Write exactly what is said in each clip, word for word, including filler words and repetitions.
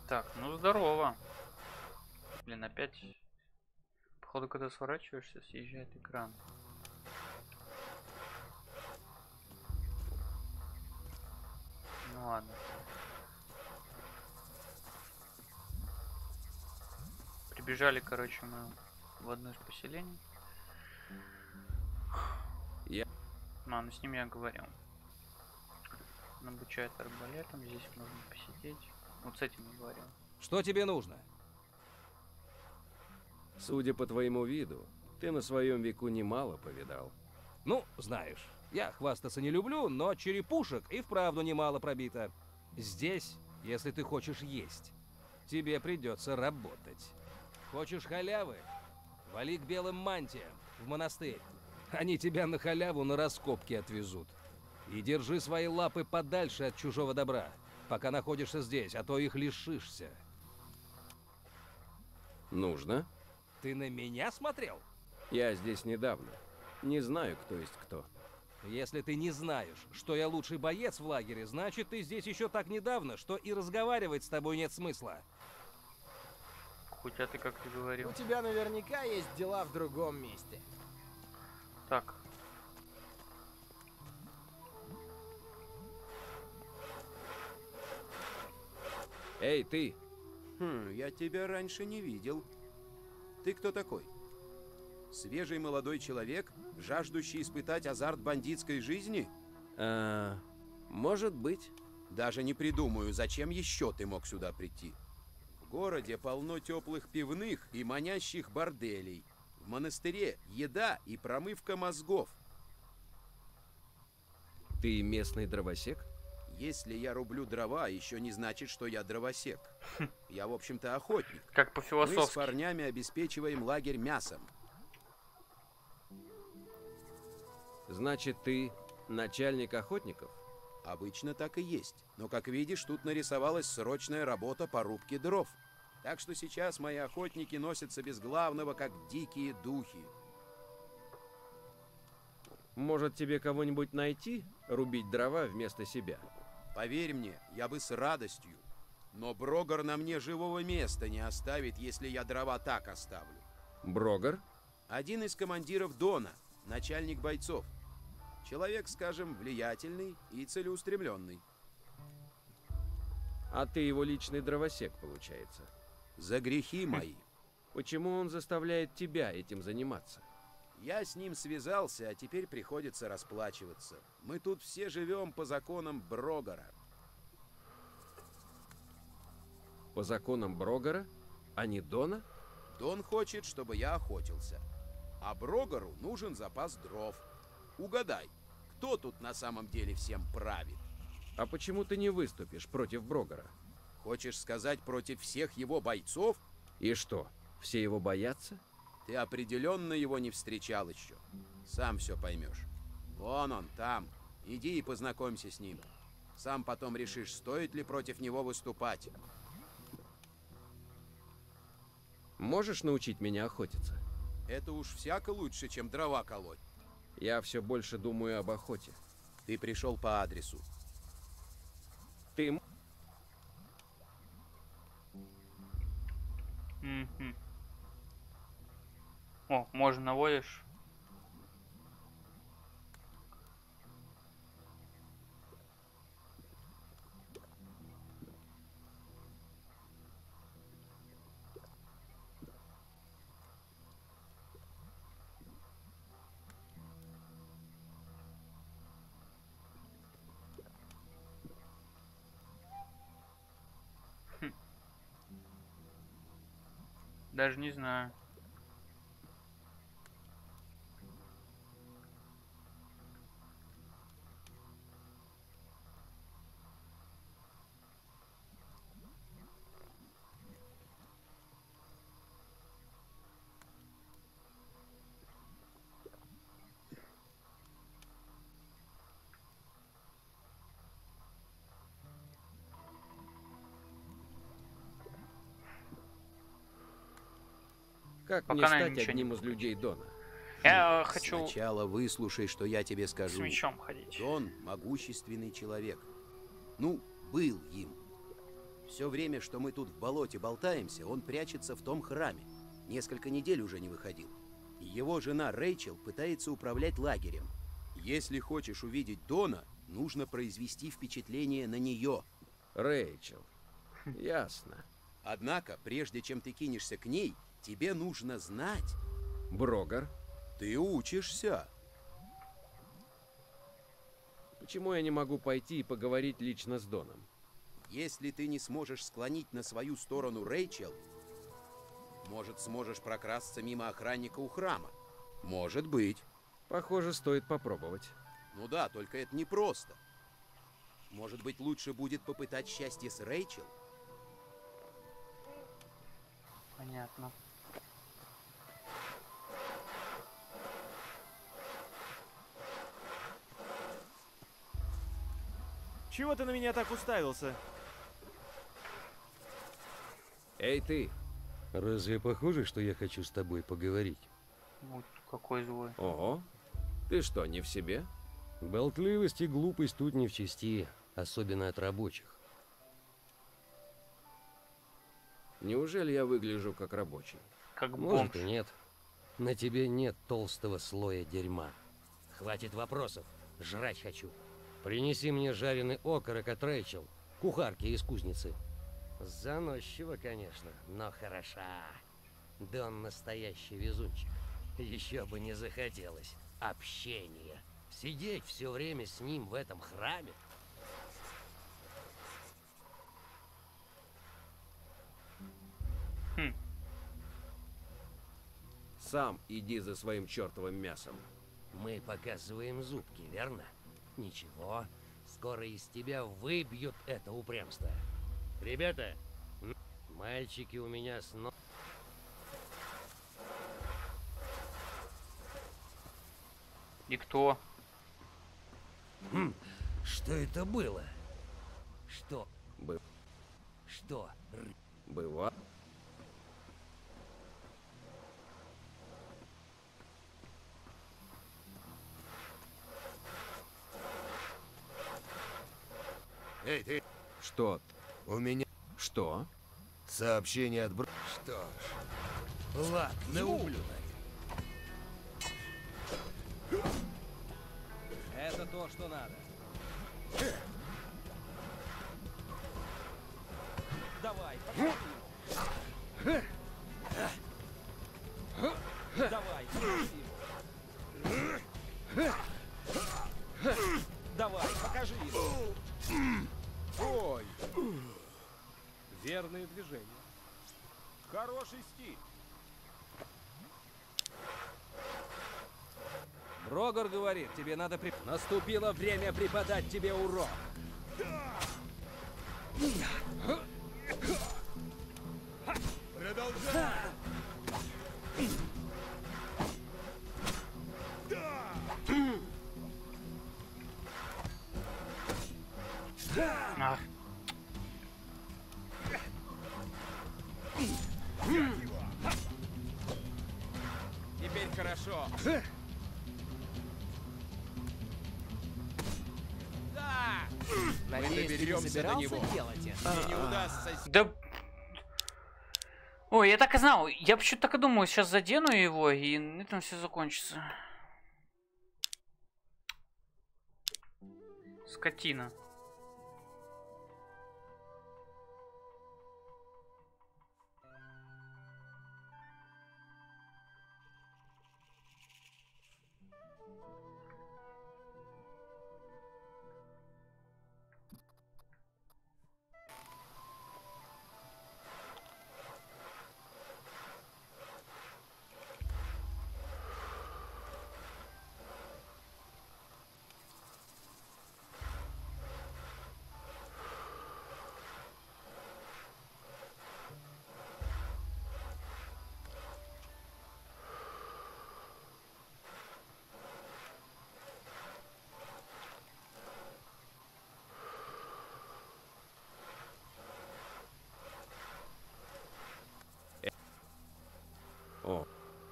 Так, ну здорово. Блин, опять. Походу, когда сворачиваешься, съезжает экран. Ну ладно. Прибежали, короче, мы в одно из поселений. Я... Ну, ну с ним я говорил. Он обучает арбалетом, здесь можно посидеть. Вот с этим я говорил. Что тебе нужно? Судя по твоему виду, ты на своем веку немало повидал. Ну, знаешь, я хвастаться не люблю, но черепушек и вправду немало пробито. Здесь, если ты хочешь есть, тебе придется работать. Хочешь халявы? Вали к белым мантиям, в монастырь. Они тебя на халяву на раскопки отвезут. И держи свои лапы подальше от чужого добра, пока находишься здесь, а то их лишишься. Нужно? Ты на меня смотрел? Я здесь недавно. Не знаю, кто есть кто. Если ты не знаешь, что я лучший боец в лагере, значит, ты здесь еще так недавно, что и разговаривать с тобой нет смысла. Хотя ты как ты говорил. У тебя наверняка есть дела в другом месте. Так. Эй, ты! Хм, я тебя раньше не видел. Ты кто такой? Свежий молодой человек, жаждущий испытать азарт бандитской жизни? А, может быть. Даже не придумаю, зачем еще ты мог сюда прийти. В городе полно теплых пивных и манящих борделей. В монастыре еда и промывка мозгов. Ты местный дровосек? Если я рублю дрова, еще не значит, что я дровосек. Я, в общем-то, охотник. Как Мы с по-философски. парнями обеспечиваем лагерь мясом. Значит, ты начальник охотников? Обычно так и есть. Но, как видишь, тут нарисовалась срочная работа по рубке дров. Так что сейчас мои охотники носятся без главного, как дикие духи. Может, тебе кого-нибудь найти, рубить дрова вместо себя? Поверь мне, я бы с радостью. Но Брогар на мне живого места не оставит, если я дрова так оставлю. Брогар? Один из командиров Дона, начальник бойцов. Человек, скажем, влиятельный и целеустремленный. А ты его личный дровосек, получается. За грехи мои. Почему он заставляет тебя этим заниматься? Я с ним связался, а теперь приходится расплачиваться. Мы тут все живем по законам Брогара. По законам Брогара? А не Дона? Дон хочет, чтобы я охотился. А Брогару нужен запас дров. Угадай, кто тут на самом деле всем правит? А почему ты не выступишь против Брогара? Хочешь сказать, против всех его бойцов? И что, все его боятся? Ты определенно его не встречал еще. Сам все поймешь. Вон он, там. Иди и познакомься с ним. Сам потом решишь, стоит ли против него выступать. Можешь научить меня охотиться? Это уж всяко лучше, чем дрова колоть. Я все больше думаю об охоте. Ты пришел по адресу. Ты... м- Мгм. О, можно наводишь. Хм. Даже не знаю. Как Пока, мне наверное, стать ничего не одним из людей Дона? Я хочу Сначала выслушай, что я тебе с скажу. мечом ходить. Дон — могущественный человек. Ну, был им. Все время, что мы тут в болоте болтаемся, он прячется в том храме. Несколько недель уже не выходил. Его жена Рэйчел пытается управлять лагерем. Если хочешь увидеть Дона, нужно произвести впечатление на нее. Рэйчел. Ясно. Однако, прежде чем ты кинешься к ней, тебе нужно знать. Брогар. Ты учишься. Почему я не могу пойти и поговорить лично с Доном? Если ты не сможешь склонить на свою сторону Рэйчел, может, сможешь прокрасться мимо охранника у храма? Может быть. Похоже, стоит попробовать. Ну да, только это непросто. Может быть, лучше будет попытать счастье с Рэйчел? Понятно. Чего ты на меня так уставился? Эй, ты! Разве похоже, что я хочу с тобой поговорить? Вот какой злой. Ого! Ты что, не в себе? Болтливость и глупость тут не в чести, особенно от рабочих. Неужели я выгляжу как рабочий? Как Может бомж. и нет. На тебе нет толстого слоя дерьма. Хватит вопросов. Жрать хочу. Принеси мне жареный окорок от Рэйчел, кухарки из кузницы. Заносчиво, конечно, но хороша. Дон настоящий везунчик. Еще бы не захотелось. Общение. Сидеть все время с ним в этом храме. Хм. Сам иди за своим чертовым мясом. Мы показываем зубки, верно? Ничего, скоро из тебя выбьют это упрямство. Ребята, м- мальчики у меня снова... И кто? Хм, что это было? Что? Бы- Что? Р- Быва. Эй, ты, Что? у меня Что? сообщение от бро... Что ж, ладно, ублюдок. Это то, что надо. Давай, покажи ему. Давай, покажи ему. Давай, покажи ему. Ой! Верные движения. Хороший стиль. Брогар говорит, тебе надо при... Наступило время преподать тебе урок. Продолжай! Ах. Теперь хорошо. Да! Надеюсь, ты не доберемся до собирался него. делать это? Мне не удастся... Да... Ой, я так и знал. Я почему-то так и думал, сейчас задену его, и на этом все закончится. Скотина. О.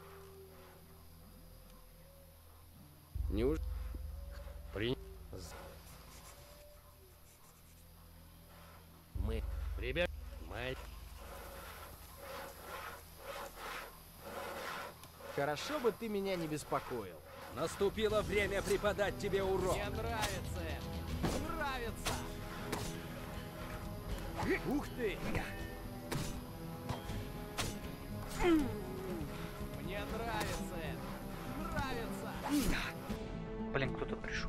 Неуж... При... Мы... Ребят, Май... Хорошо бы ты меня не беспокоил. Наступило время преподать тебе урок. Мне нравится это. Нравится. Ух ты. Мне нравится это. Нравится. Блин, кто-то пришел.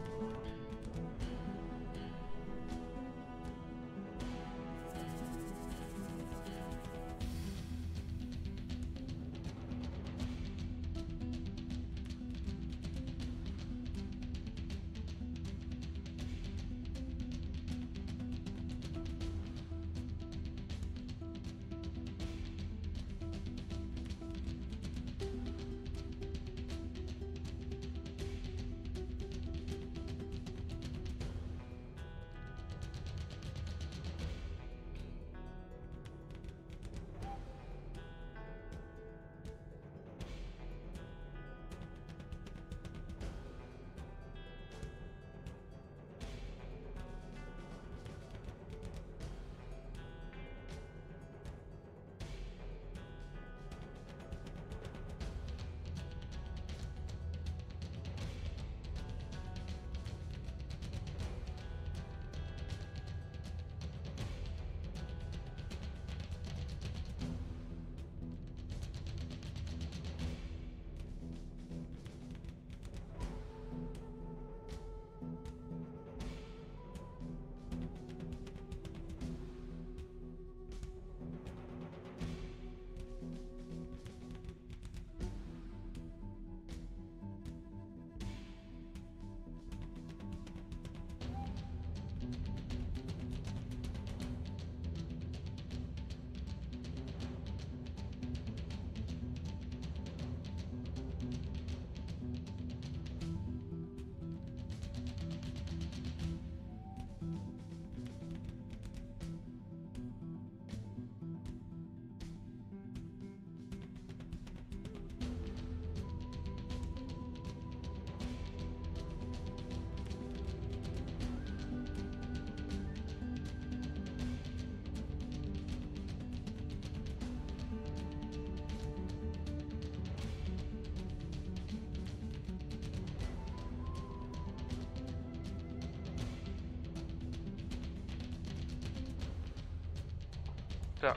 Так.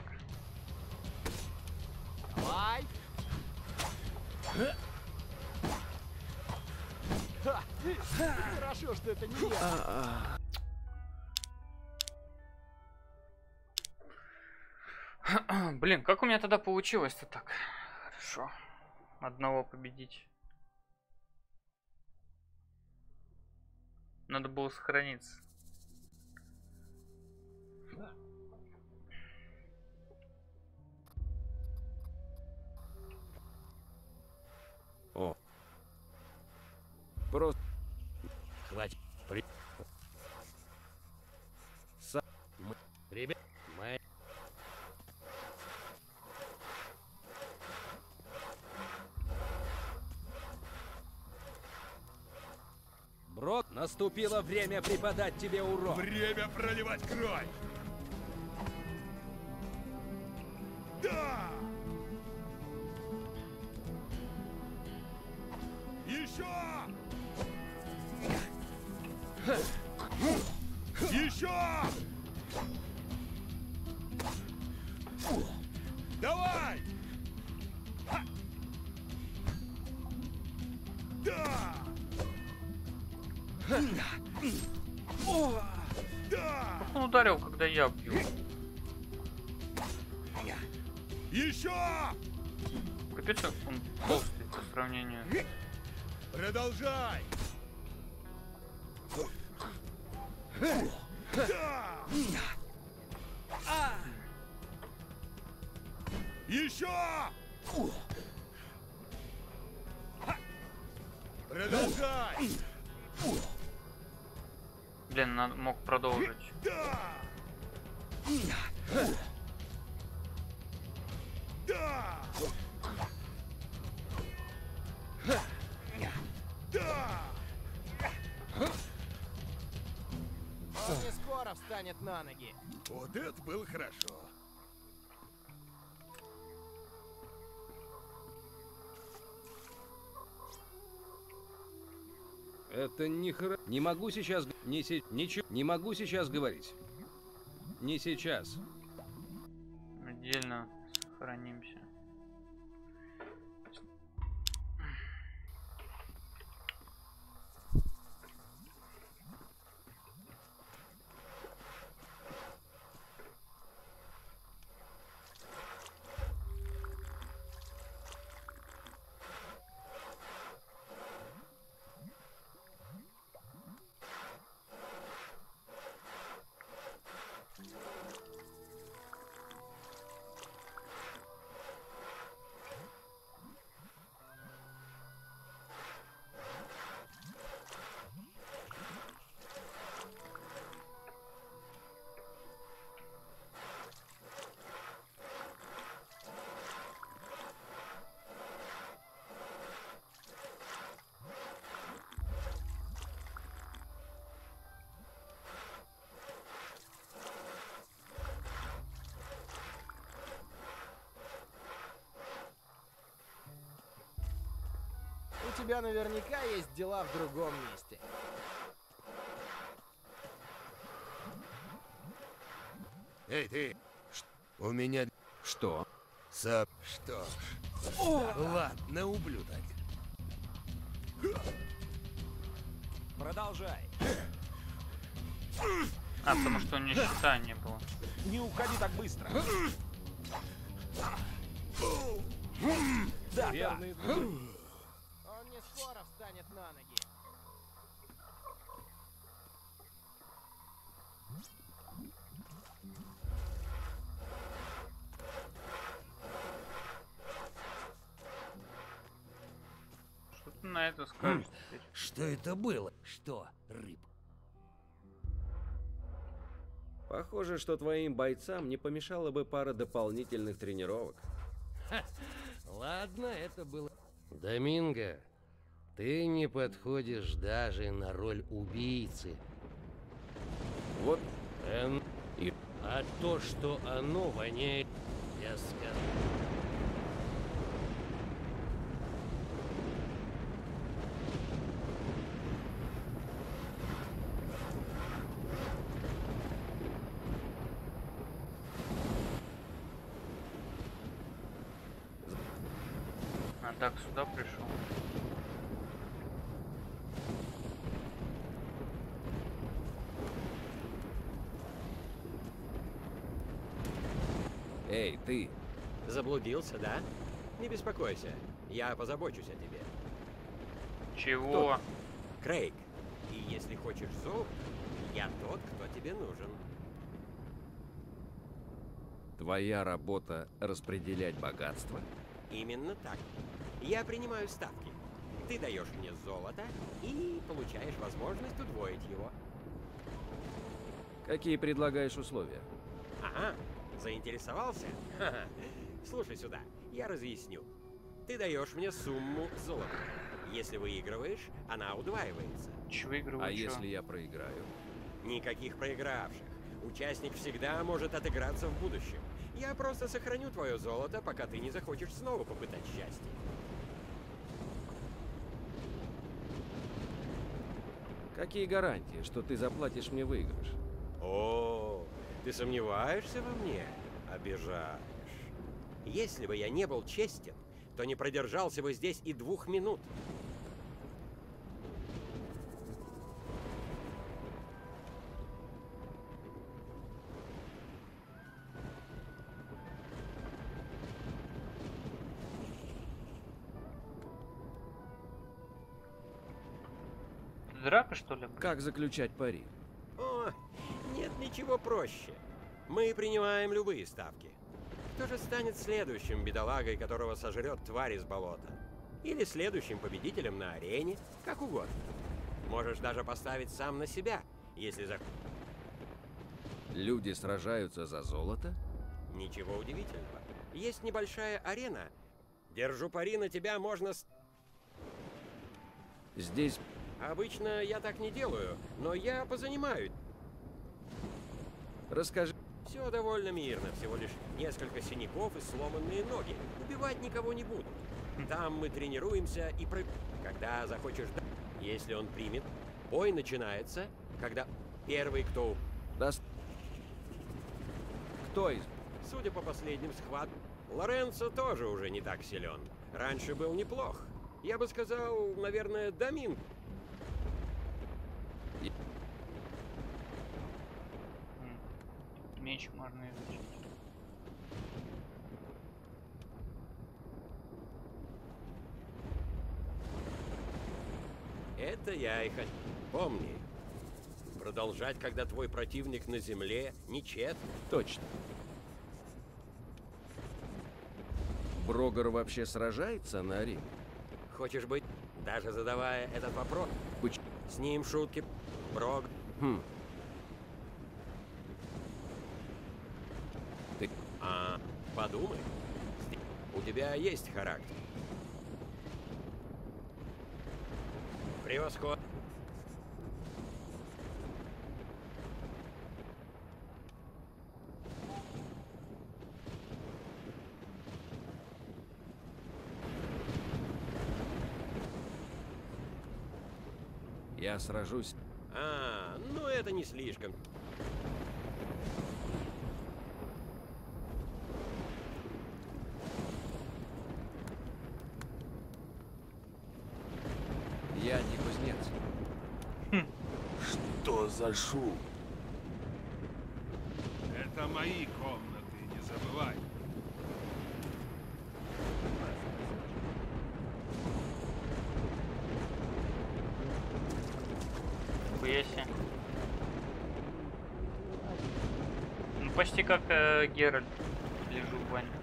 Давай. Ха, хорошо, что это не я. Блин, как у меня тогда получилось-то так? Хорошо. Одного победить. Надо было сохраниться. О. Просто... Хватит. При... Са... Мы... Ребят, мы... Брок, наступило время преподать тебе урок. Время проливать кровь! Да! Еще! Еще! Давай! Да! Да! Он ударил, когда я бью. Еще! Капец, он толстый по сравнению. Продолжай! Да! Еще! Продолжай! Блин, надо, мог продолжить. Да! Да! Да! Он не скоро встанет на ноги. Вот это было хорошо. Это не хоро... Не могу сейчас... г- Не се... Ничего... Не могу сейчас говорить. Не сейчас. Отдельно сохранимся. У тебя наверняка есть дела в другом месте. Эй, ты! Ш- У меня Что? соп... Что ж... Ладно, ублюдок. Продолжай. А, потому что у него щита не было. Не уходи так быстро. Да, верный друг. Он не скоро встанет на ноги. Что ты на это скажешь теперь? Что это было? Что, рыб? Похоже, что твоим бойцам не помешала бы пара дополнительных тренировок. Ладно, это было... Доминго, ты не подходишь даже на роль убийцы. Вот Эн... и- А то, что оно воняет, я скажу. А так сюда пришел. Эй, ты! Заблудился, да? Не беспокойся, я позабочусь о тебе. Чего? Крейг, и если хочешь золото, я тот, кто тебе нужен. Твоя работа — распределять богатство? Именно так. Я принимаю ставки. Ты даешь мне золото и получаешь возможность удвоить его. Какие предлагаешь условия? Ага, заинтересовался? Ха-ха. Слушай сюда, я разъясню. Ты даешь мне сумму золота. Если выигрываешь, она удваивается. Чего выигрываю? А чё? если я проиграю? Никаких проигравших. Участник всегда может отыграться в будущем. Я просто сохраню твое золото, пока ты не захочешь снова попытать счастье. Какие гарантии, что ты заплатишь мне выигрыш? О, ты сомневаешься во мне? Обижаешь. Если бы я не был честен, то не продержался бы здесь и двух минут. Драка, что ли? Как заключать пари? О, нет ничего проще. Мы принимаем любые ставки. Кто же станет следующим бедолагой, которого сожрет тварь из болота? Или следующим победителем на арене? Как угодно. Можешь даже поставить сам на себя, если за... Люди сражаются за золото? Ничего удивительного. Есть небольшая арена. Держу пари, на тебя можно... с- Здесь Обычно я так не делаю, но я позанимаюсь. расскажи. Все довольно мирно, всего лишь несколько синяков и сломанные ноги. Убивать никого не будут. Там мы тренируемся и про... Когда захочешь... да- Если он примет, бой начинается, когда первый, кто... Даст... Кто из... Судя по последним схваткам, Лоренцо тоже уже не так силен. Раньше был неплох. Я бы сказал, наверное, Домин. Меч можно изучить. Это я и хочу. Помни, продолжать, когда твой противник на земле, нечестно. Точно. Брогар вообще сражается на арене? Хочешь быть, даже задавая этот вопрос? Поч- С ним шутки, Брог. Хм. А, подумай. У тебя есть характер. Превосходно. Я сражусь. А, ну это не слишком. Я не кузнец. Что за шум? Это мои комнаты, не забывай. Хуяси. Ну почти как э, Геральт. Лежу в бане.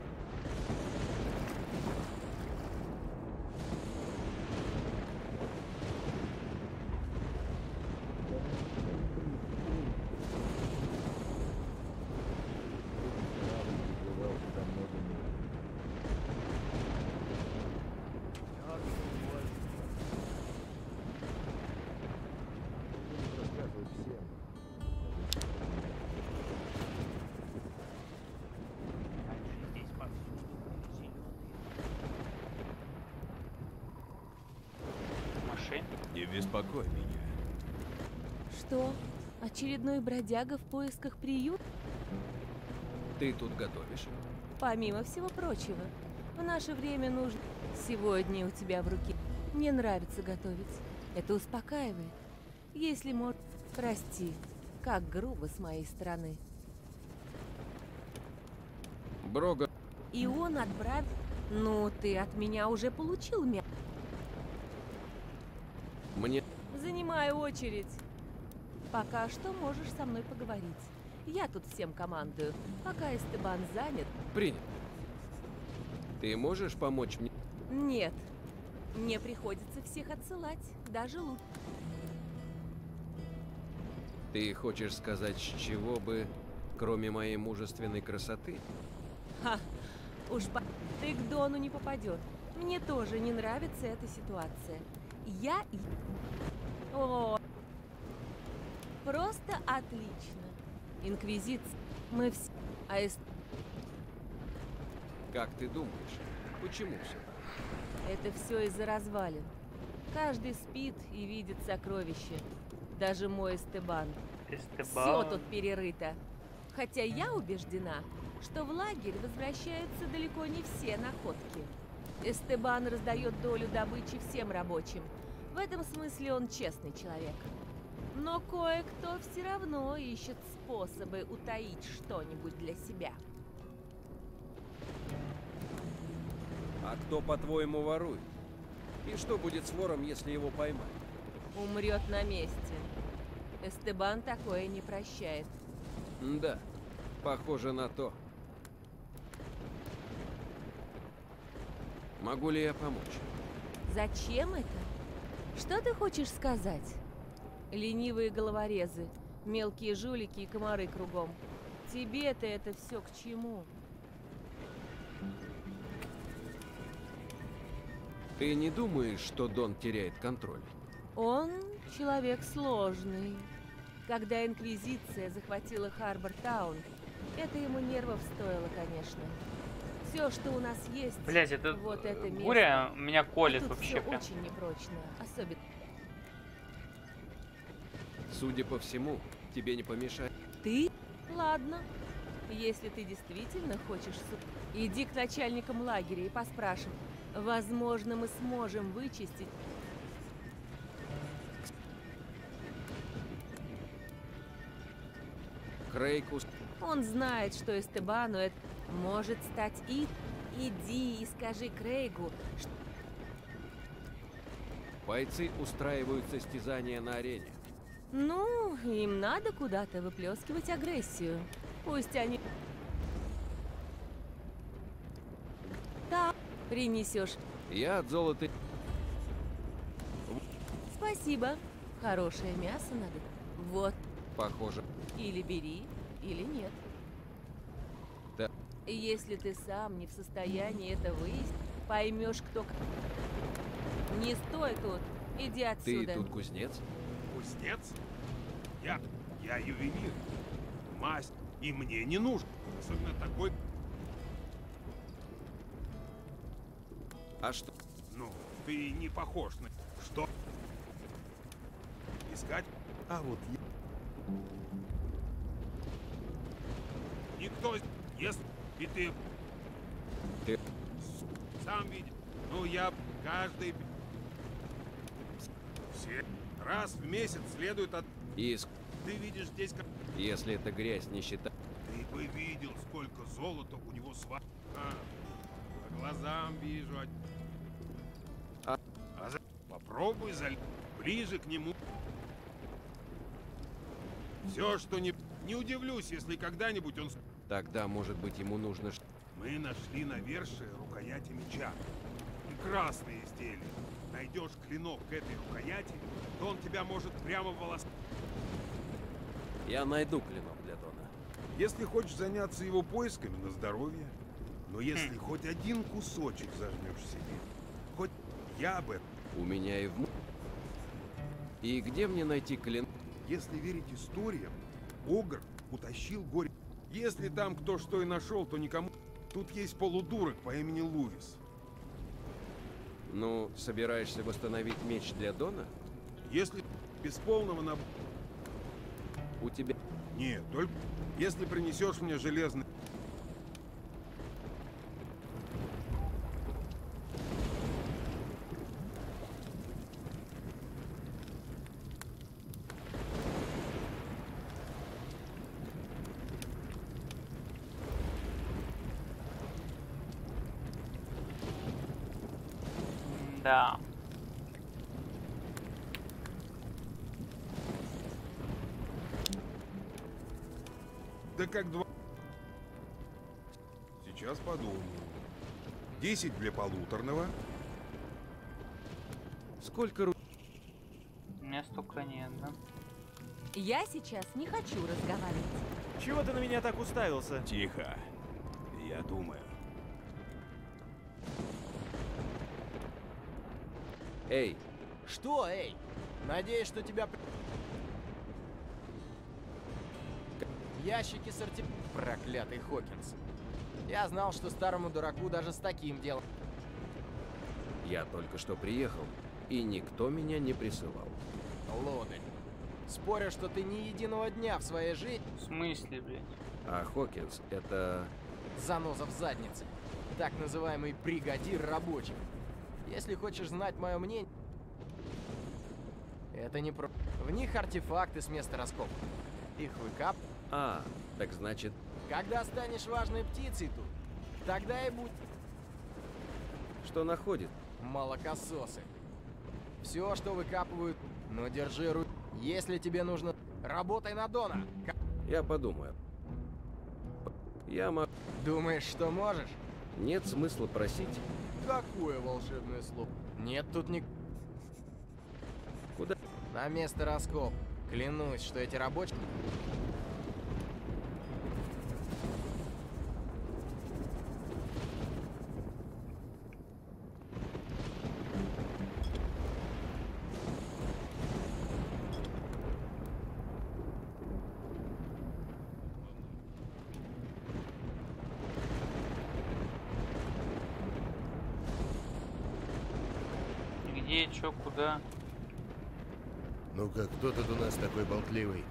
Не беспокой меня. Что? Очередной бродяга в поисках приюта? Ты тут готовишь? Помимо всего прочего, в наше время нужно... Сегодня у тебя в руке. Мне нравится готовить. Это успокаивает. Если мор... Прости, как грубо с моей стороны. Брогар... И он отправил... Ну, ты от меня уже получил мясо. Мне... Занимаю очередь. Пока что можешь со мной поговорить. Я тут всем командую, пока Эстебан занят. Принят. Ты можешь помочь мне? Нет. Мне приходится всех отсылать, даже лучше. Ты хочешь сказать, с чего бы, кроме моей мужественной красоты? Ха, уж по... ты к Дону не попадет. Мне тоже не нравится эта ситуация. Я... О, просто отлично. Инквизиция. Мы все... А эс... Как ты думаешь, почему все? Это все из-за развалин. Каждый спит и видит сокровища. Даже мой Эстебан. Эстебан. Все тут перерыто. Хотя я убеждена, что в лагерь возвращаются далеко не все находки. Эстебан раздает долю добычи всем рабочим. В этом смысле он честный человек. Но кое-кто все равно ищет способы утаить что-нибудь для себя. А кто, по-твоему, ворует? И что будет с вором, если его поймают? Умрет на месте. Эстебан такое не прощает. Да, похоже на то. Могу ли я помочь? Зачем это? Что ты хочешь сказать? Ленивые головорезы, мелкие жулики и комары кругом. Тебе-то это все к чему? Ты не думаешь, что Дон теряет контроль? Он человек сложный. Когда Инквизиция захватила Харбор-таун, это ему нервов стоило, конечно. Все, что у нас есть, Блять, это вот это место. буря меня колет А тут вообще всё прям. очень непрочно, особенно. Судя по всему, тебе не помешает. Ты? Ладно. Если ты действительно хочешь... су- Иди к начальникам лагеря и поспрашивай. Возможно, мы сможем вычистить... Крейкус. Он знает, что Эстебану это может стать и... Иди и скажи Крейгу, что... Бойцы устраивают состязания на арене. Ну, им надо куда-то выплескивать агрессию. Пусть они... Да, принесешь. Я от золота... Спасибо. Хорошее мясо надо. Вот. Похоже. Или бери, или нет. Да. Если ты сам не в состоянии это выяснить, поймешь, кто... к- Не стой тут. Иди Ты отсюда. тут кузнец? Кузнец? Я, я ювелир. Мастер. И мне не нужен. Особенно такой... А что? Ну, ты не похож на... Что? Искать? А вот я... Никто... Если... И ты... Ты... Сам видишь. Ну, я каждый... Все... Раз в месяц следует от... И ск- Ты видишь здесь как... если это грязь не считать. Ты бы видел, сколько золота у него сва... А, по глазам вижу. А- А за... Попробуй заль... Ближе к нему. Все, что не... Не удивлюсь, если когда-нибудь он... с- Тогда, может быть, ему нужно... ш- Мы нашли навершие рукояти меча. Прекрасное изделие. Найдешь клинок к этой рукояти, то он тебя может прямо в волос... Я найду клинок для Дона. Если хочешь заняться его поисками, на здоровье. Но если хоть один кусочек зажмешь себе, хоть я бы... У меня и в... м- И где мне найти клинок? Если верить историям, Огр утащил горе. Если там кто что и нашел, то никому... Тут есть полудурок по имени Луис. Ну, собираешься восстановить меч для Дона? Если без полного набора... У тебя... Нет, только если принесешь мне железный... Да. Да как два... Сейчас подумаю. Десять для полуторного. Сколько ру... У меня столько нет, да? Я сейчас не хочу разговаривать. Чего ты на меня так уставился? Тихо. Я думаю. Эй, Что, эй? Надеюсь, что тебя... при- Ящики с арти... Проклятый Хокинс. Я знал, что старому дураку даже с таким делом... я только что приехал, и никто меня не присылал. Лодырь. Спорю, что ты ни единого дня в своей жизни... В смысле, блядь? А Хокинс — это... Заноза в заднице. Так называемый бригадир рабочих. Если хочешь знать мое мнение... Это не про... В них артефакты с места раскопок. Их выкап... А, так значит... Когда станешь важной птицей тут, тогда и будь... Что находит? Молокососы. Все, что выкапывают, но держи руку. Если тебе нужно... Работай на Дона. К- Я подумаю. Я могу... Думаешь, что можешь? Нет смысла просить. Какое волшебное слово? Нет тут ни... Куда? На место раскоп. Клянусь, что эти рабочие... Где, чё, куда? Ну-ка, кто тут у нас такой болтливый?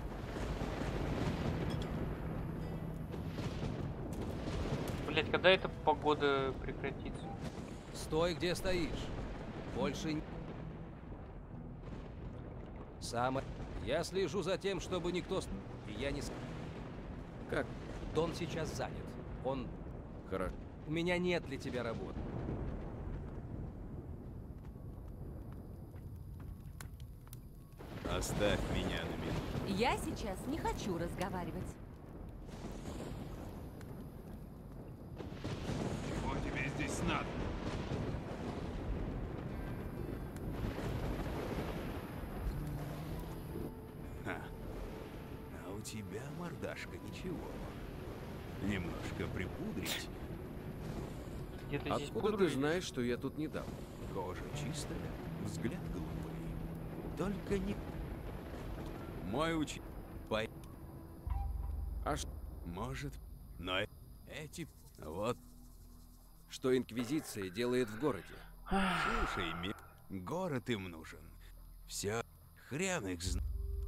Блять, когда эта погода прекратится? Стой, где стоишь. Больше не... Самое... Я слежу за тем, чтобы никто... с- И я не... с- Как? Дон сейчас занят. Он... Хорошо. У меня нет для тебя работы. Оставь меня на минуту. Я сейчас не хочу разговаривать. Чего тебе здесь надо? Ха. А у тебя, мордашка, ничего. Немножко припудрить. Где-то здесь Откуда пудра ты знаешь, что я тут недавно? Кожа чистая, взгляд глупый. Только не... Мой уч... Пой... А ш- Может, но э- эти... Вот, что Инквизиция делает в городе? слушай, ми... город им нужен. Все, хрен их зна...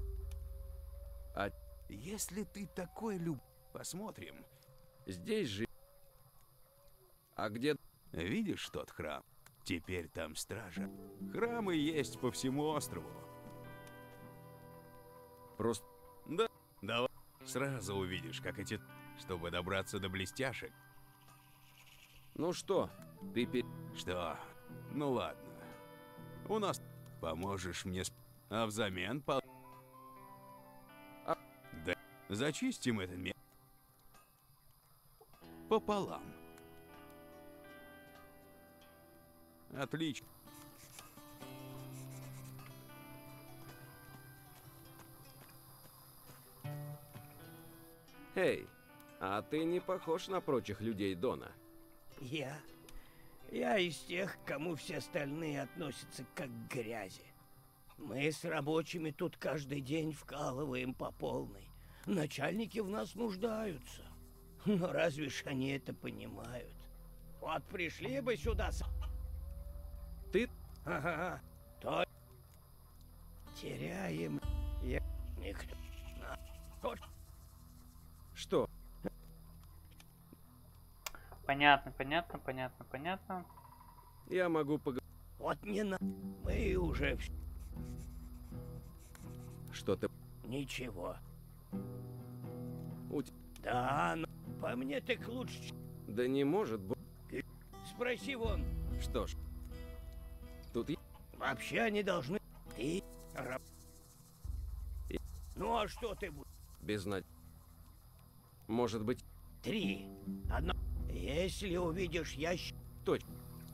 А Если ты такой люб... Посмотрим. здесь же... А где... Видишь тот храм? Теперь там стража. Храмы есть по всему острову. Просто... Да, давай. Сразу увидишь, как эти... Чтобы добраться до блестяшек. Ну что, ты пер... Что? Ну ладно. У нас... Поможешь мне... с- А взамен по... А- Да. Зачистим это место. Пополам. Отлично. Эй, а ты не похож на прочих людей Дона. Я? Я из тех, к кому все остальные относятся как к грязи. Мы с рабочими тут каждый день вкалываем по полной. Начальники в нас нуждаются. Но разве ж они это понимают? Вот пришли бы сюда с... Ты? Ага, то... Теряем... Я... Никто... А, вот. Что? Понятно, понятно, понятно, понятно. Я могу поговорить. Вот не на... Мы уже... вс- Что ты... Ничего. У т- Да, но... По мне так лучше... ч- Да не может быть. Спроси вон. Что ж. Тут я... Вообще они должны... Ты... раб- И- Ну а что ты будешь? Без над... Может быть... Три. Одно... Если увидишь ящик... Точно.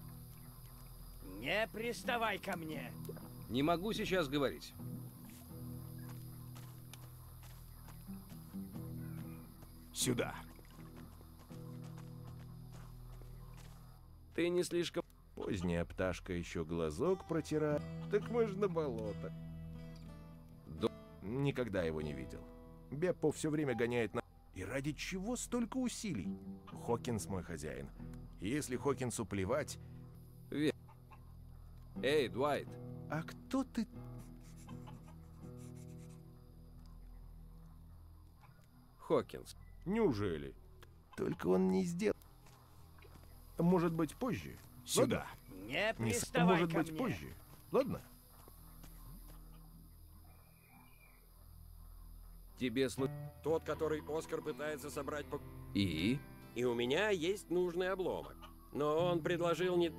Не приставай ко мне. Не могу сейчас говорить. Сюда. Ты не слишком... Поздняя пташка еще глазок протирает. Так мы ж на болото. До... Никогда его не видел. Беппо все время гоняет на... И ради чего столько усилий? Хокинс мой хозяин. И если Хокинсу плевать... Ве... Эй, Дуайт. А кто ты? Хокинс. Неужели? Только он не сделал. Может быть, позже? Сюда. Не Не с- приставай Может ко быть, мне. позже. Ладно? Тебе слу... Тот, который Оскар пытается собрать по... И? И у меня есть нужный обломок. Но он предложил не...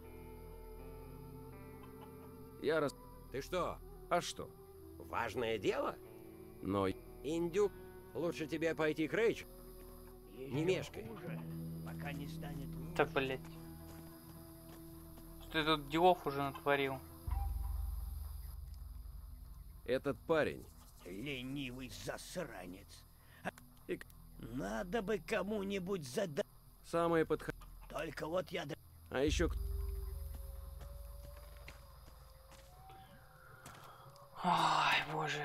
Я раз... Ты что, А что? важное дело? Но... Индюк, лучше тебе пойти к Рэйч. Не Ещё мешкай. хуже, пока не станет лучше. Да, блять. Что ты тут делов уже натворил? Этот парень... Ленивый засранец. И... Надо бы кому-нибудь задать. Самое подход... Только вот я... д- А еще... кто- Ай, боже.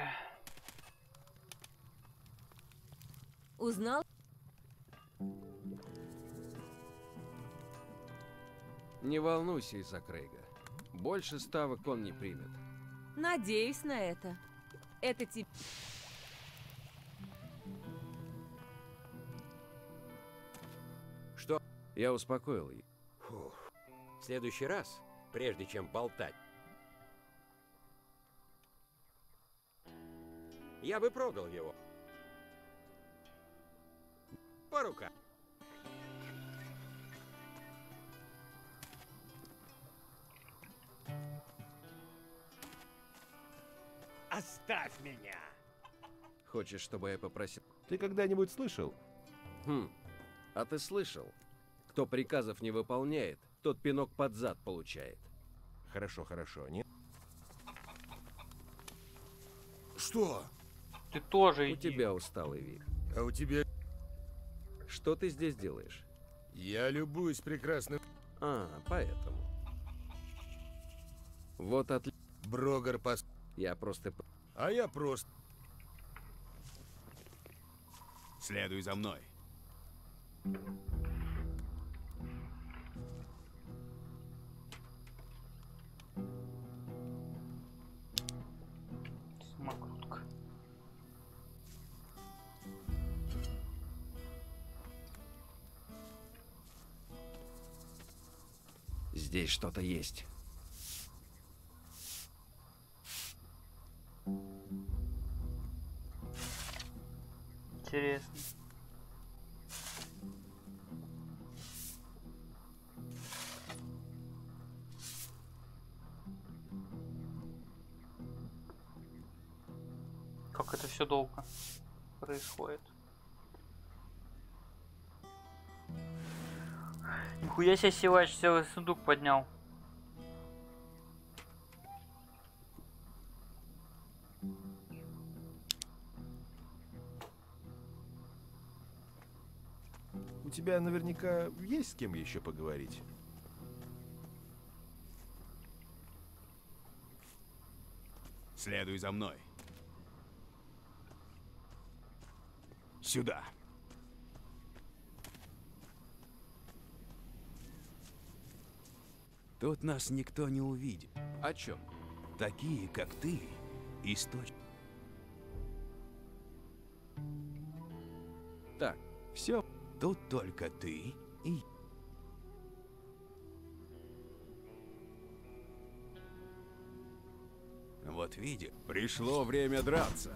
Узнал? Не волнуйся из-за Крейга. Больше ставок он не примет. Надеюсь на это. Это тебе... Что? Я успокоил ее. Фух. В следующий раз, прежде чем болтать, я бы продал его. По рукам. Оставь меня! Хочешь, чтобы я попросил? Ты когда-нибудь слышал? Хм, а ты слышал? Кто приказов не выполняет, тот пинок под зад получает. Хорошо, хорошо, нет? Что? Ты тоже У иди. тебя усталый вид. А у тебя... Что ты здесь делаешь? Я любуюсь прекрасным... А, поэтому. Вот отлично. Брогар пос... Я просто... А я просто... Следуй за мной. Самокрутка. Здесь что-то есть. Интересно. Как это все долго происходит? Нихуя себе силач целый сундук поднял. У тебя наверняка есть с кем еще поговорить. Следуй за мной. Сюда. Тут нас никто не увидит. О чем? Такие, как ты, источник. Так, Все. Тут только ты и... Вот видишь, пришло время драться.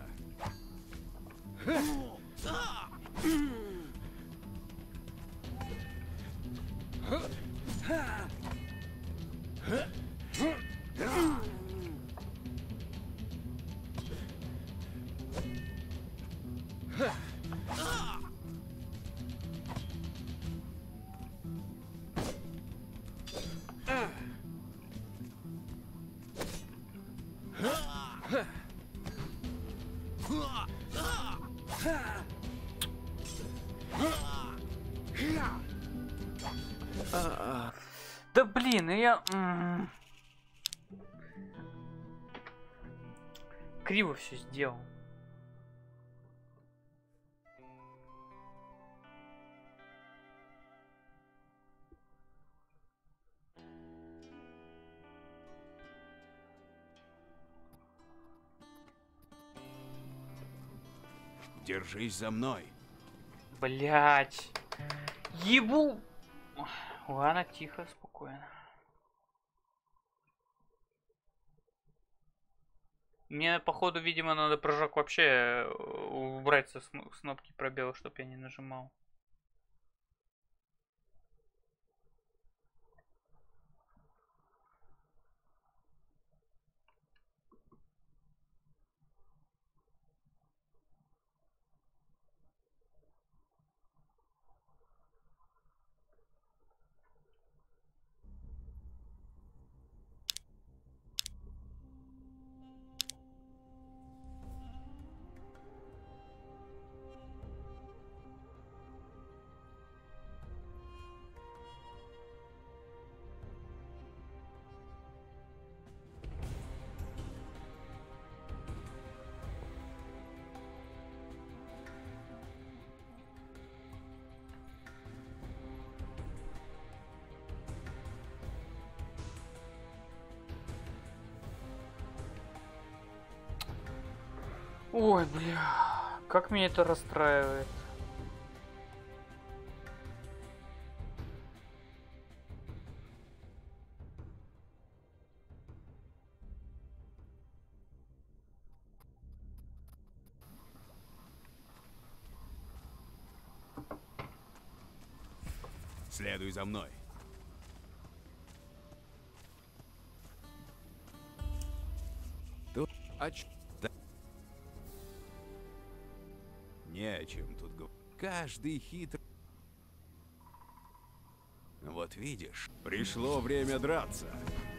А, да блин, я... м, Криво все сделал. Держись за мной. Блять. Ебу. Ладно, тихо, спокойно. Мне, походу, видимо, надо прыжок вообще убрать со с кнопки пробела, чтобы я не нажимал. Ой, бля, как меня это расстраивает. Следуй за мной. Тут... А ч... Да. Не о чем тут говорить. Каждый хитрый... Вот видишь, пришло время драться.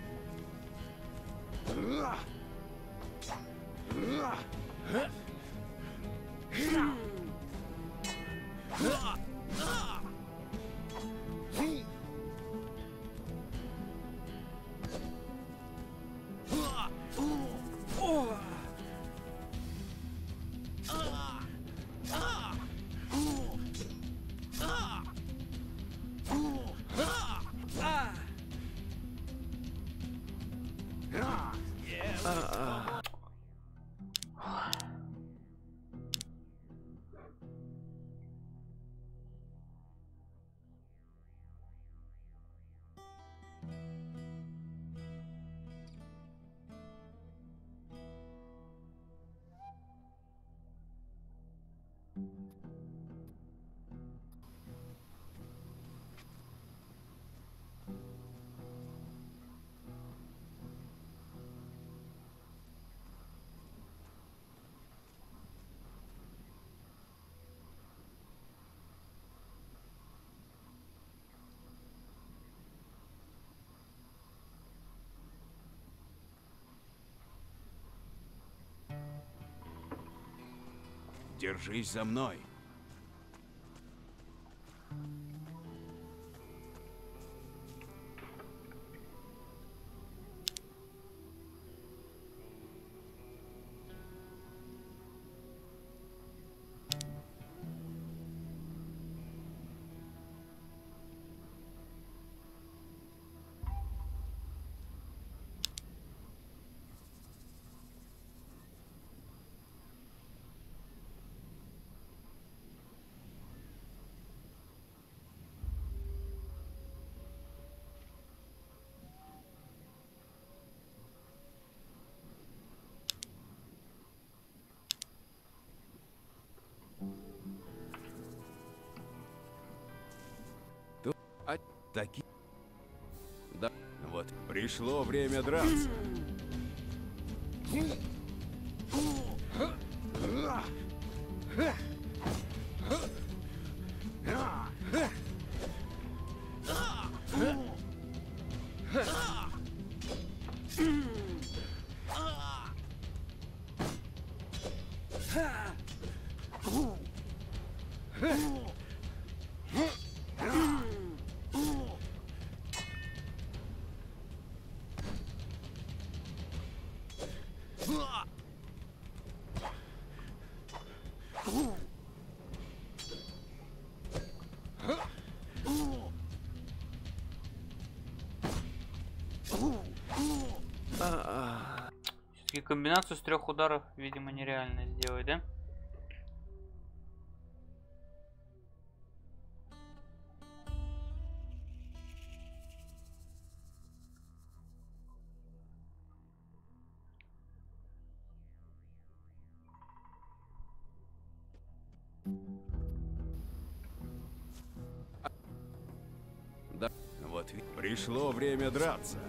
Держись за мной. А таки... Да, вот, пришло время драться. Все-таки комбинацию с трех ударов, видимо, нереально сделать, да? Да, вот пришло время драться.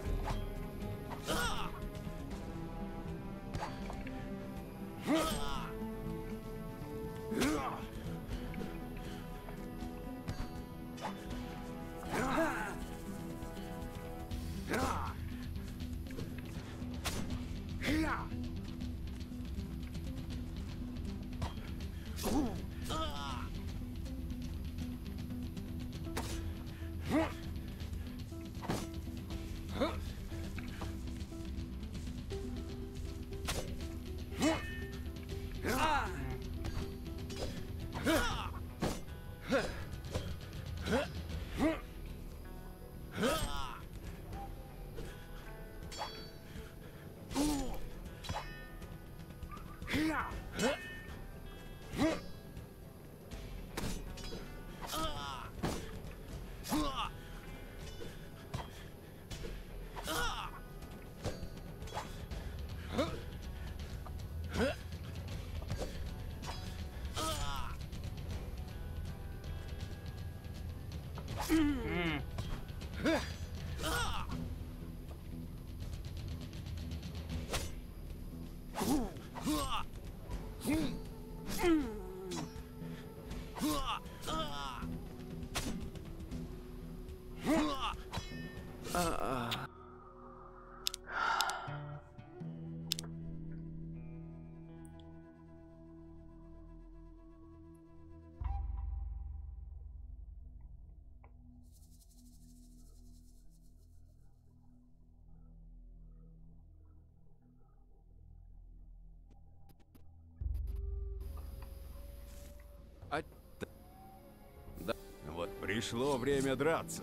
Yeah! А... Да. Вот пришло время драться.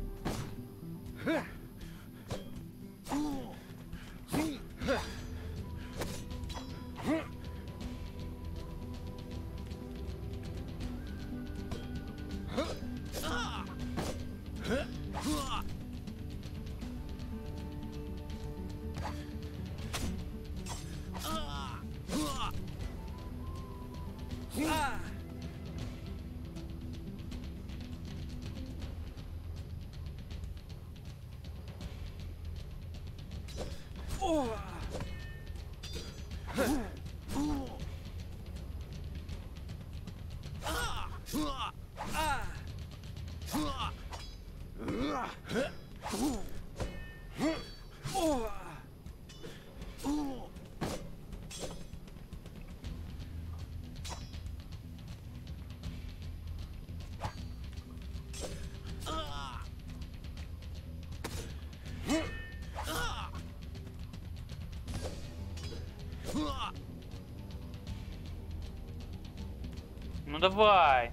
Ну давай.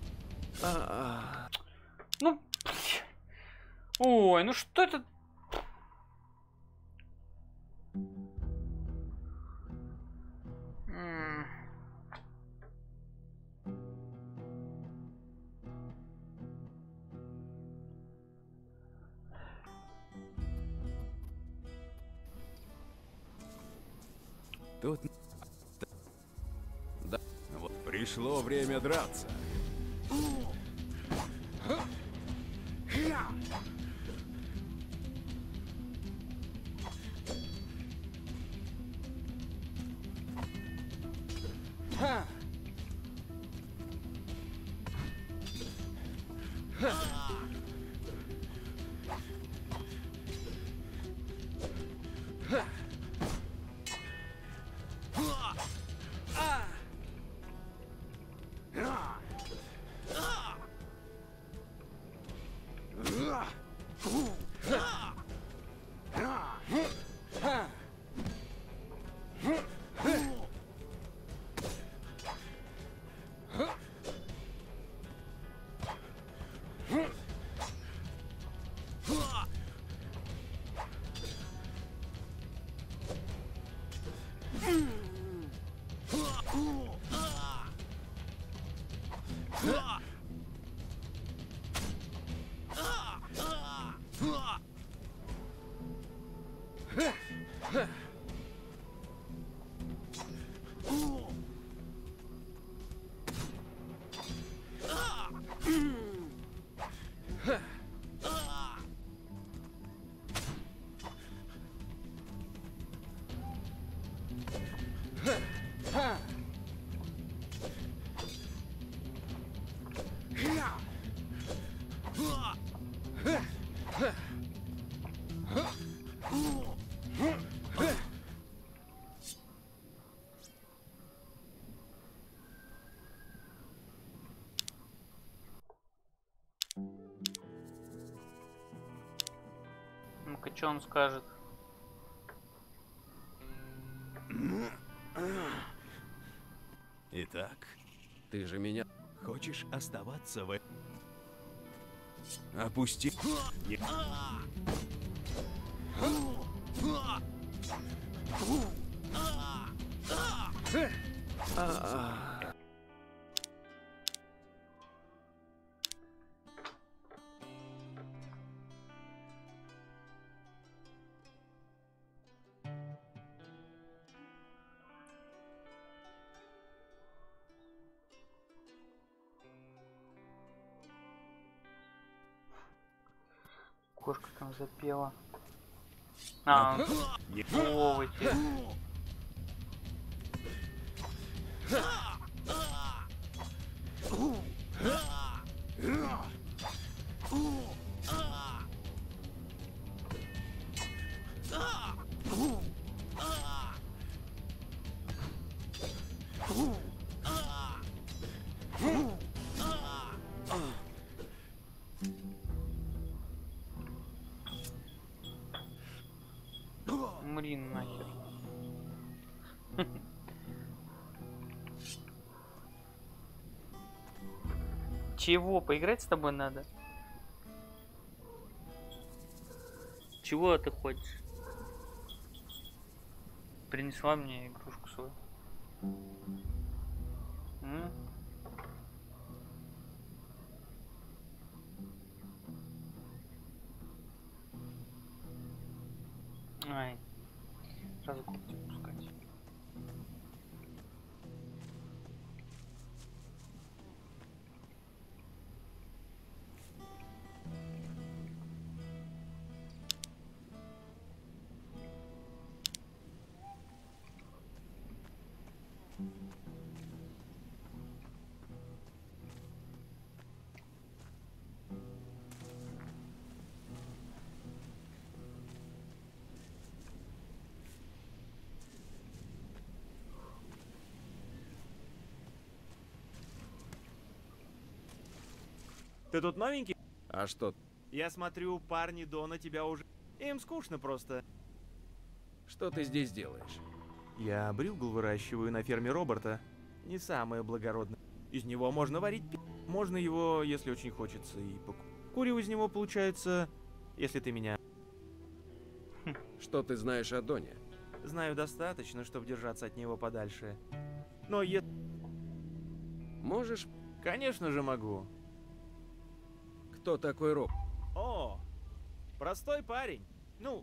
Ну. Ой, ну что это? М. Тут... Да. Вот пришло время драться. Ну-ка, что он скажет? Итак, ты же меня хочешь оставаться в... Опусти... Не... А-а-а. Кошка там запела. А, Вовочек. Умри нахер. Чего? Поиграть с тобой надо? Чего ты хочешь? Принесла мне игрушку свою. М? Ай. Сразу когти пускать. Ты тут новенький? А что? Я смотрю, парни Дона тебя уже... Им скучно просто. Что ты здесь делаешь? Я брюгл выращиваю на ферме Роберта. Не самое благородное. Из него можно варить пи... Можно его, если очень хочется, и пок... Курио из него получается, если ты меня... Что ты знаешь о Доне? Знаю достаточно, чтобы держаться от него подальше. Но я... Можешь? Конечно же могу. Кто такой Роб? О, простой парень. Ну...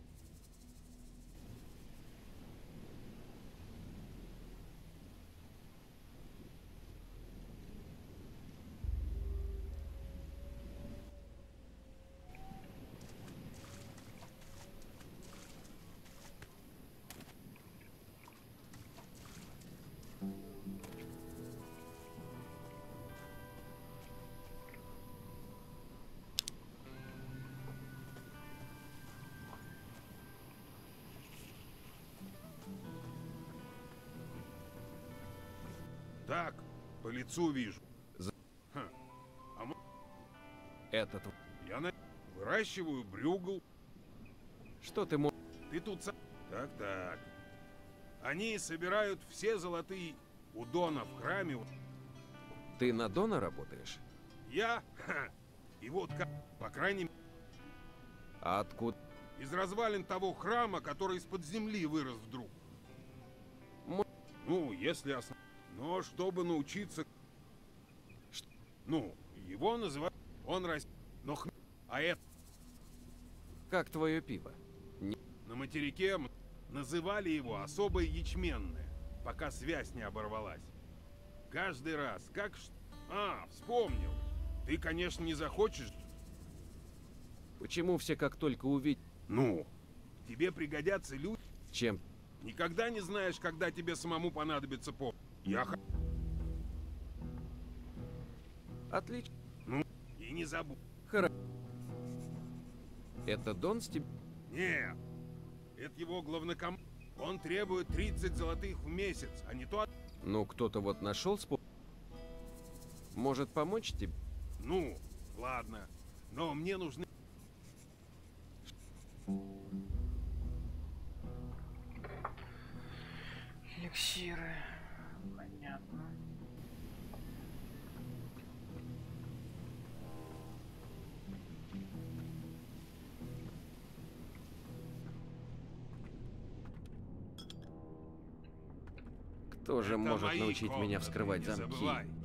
Так, по лицу вижу. За... Хм. А мы... Этот... Я на... выращиваю брюгл. Что ты можешь... Ты тут сам... Так-так. Они собирают все золотые у Дона в храме. Ты на Дона работаешь? Я? Ха. И вот как... По крайней мере... А откуда? Из развалин того храма, который из-под земли вырос вдруг. М... Ну, если основ... Но чтобы научиться... Ш... Ну, его называют... Он растет... Но хм... А это... Как твое пиво? Не... На материке называли его особое ячменное, пока связь не оборвалась. Каждый раз, как... Ш... А, вспомнил. Ты, конечно, не захочешь... Почему все как только увидят... Ну, тебе пригодятся люди... Чем? Никогда не знаешь, когда тебе самому понадобится помощь. Я х... Отлично. Ну, и не забудь. Хорошо. Это Дон с тебя? Нет. Это его главноком... Он требует тридцать золотых в месяц, а не то... Ну, кто-то вот нашел способ. Может помочь тебе? Ну, ладно. Но мне нужны... Эликсиры. Понятно. Кто же может научить меня вскрывать замки?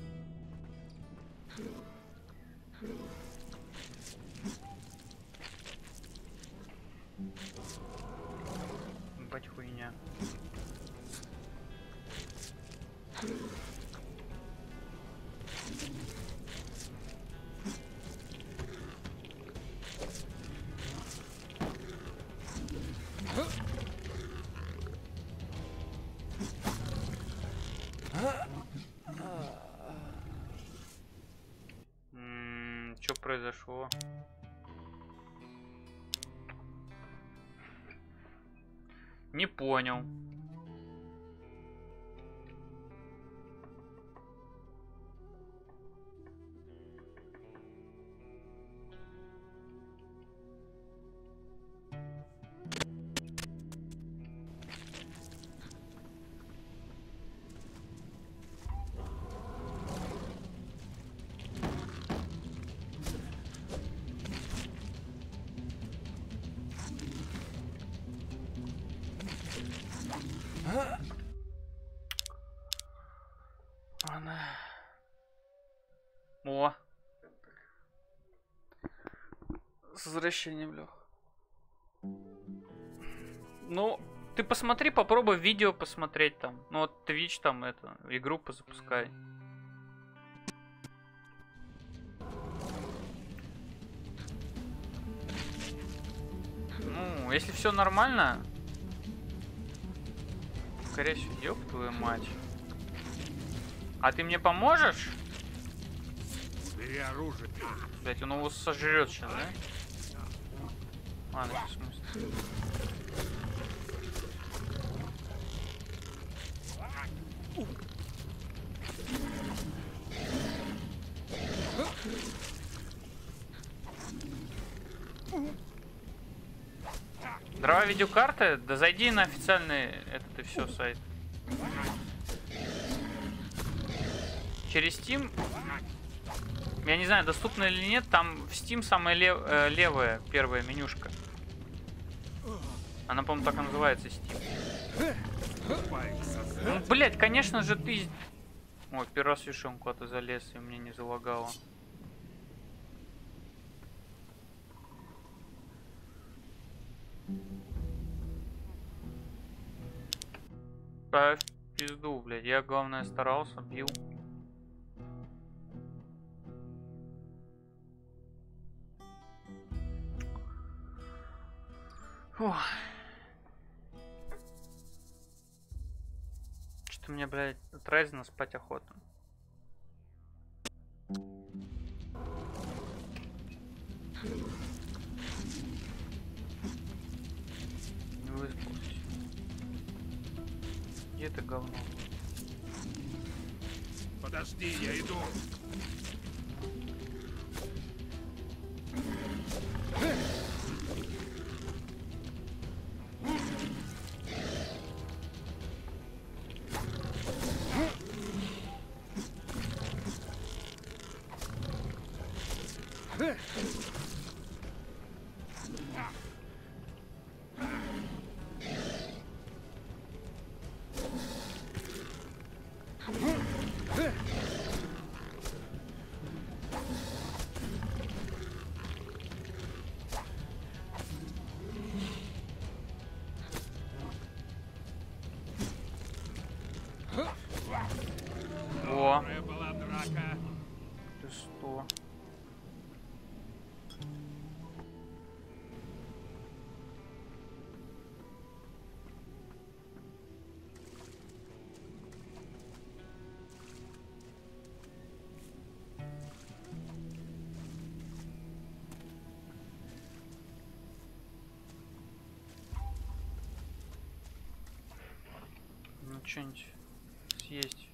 Бать хуйня. М-м, что произошло? Не понял. Ладно. О. С возвращением, Лех. Ну, ты посмотри, попробуй видео посмотреть там. Ну вот Twitch там это, игру позапускай. Ну, если все нормально, скорее всего, ёб твою мать. А ты мне поможешь? Бери оружие. Блять, он его сожрет сейчас, да? Ладно, в смысле. Дрова видеокарты? Да зайди на официальный этот и все сайт. Через Steam, я не знаю, доступно или нет, там в Steam самая лев, э, левая первая менюшка. Она, по-моему, так и называется, Steam. Ну, блять, конечно же ты... Ой, первый раз вижу, он куда-то залез, и мне не залагало. Да, в пизду, блядь. Я, главное, старался, бил. Фух. Что-то мне, блядь, от Райзена спать охота. Не выспался. Где это говно? Подожди, я иду. О, ты что? Ну, что-нибудь съесть.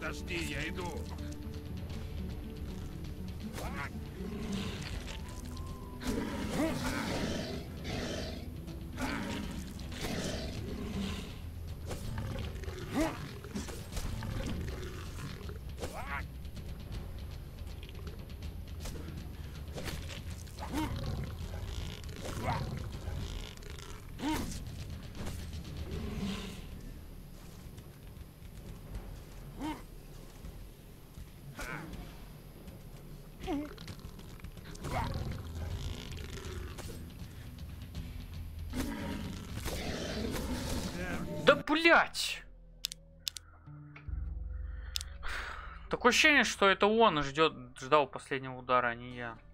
Подожди, я иду. Да блять! Такое ощущение, что это он ждет, ждал последнего удара, а не я.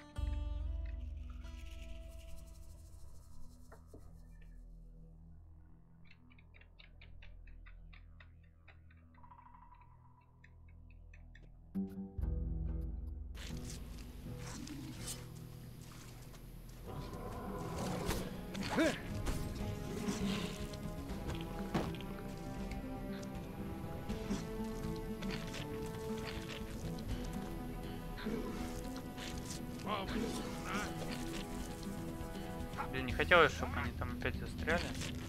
Блин, не хотелось, чтобы они там опять застряли.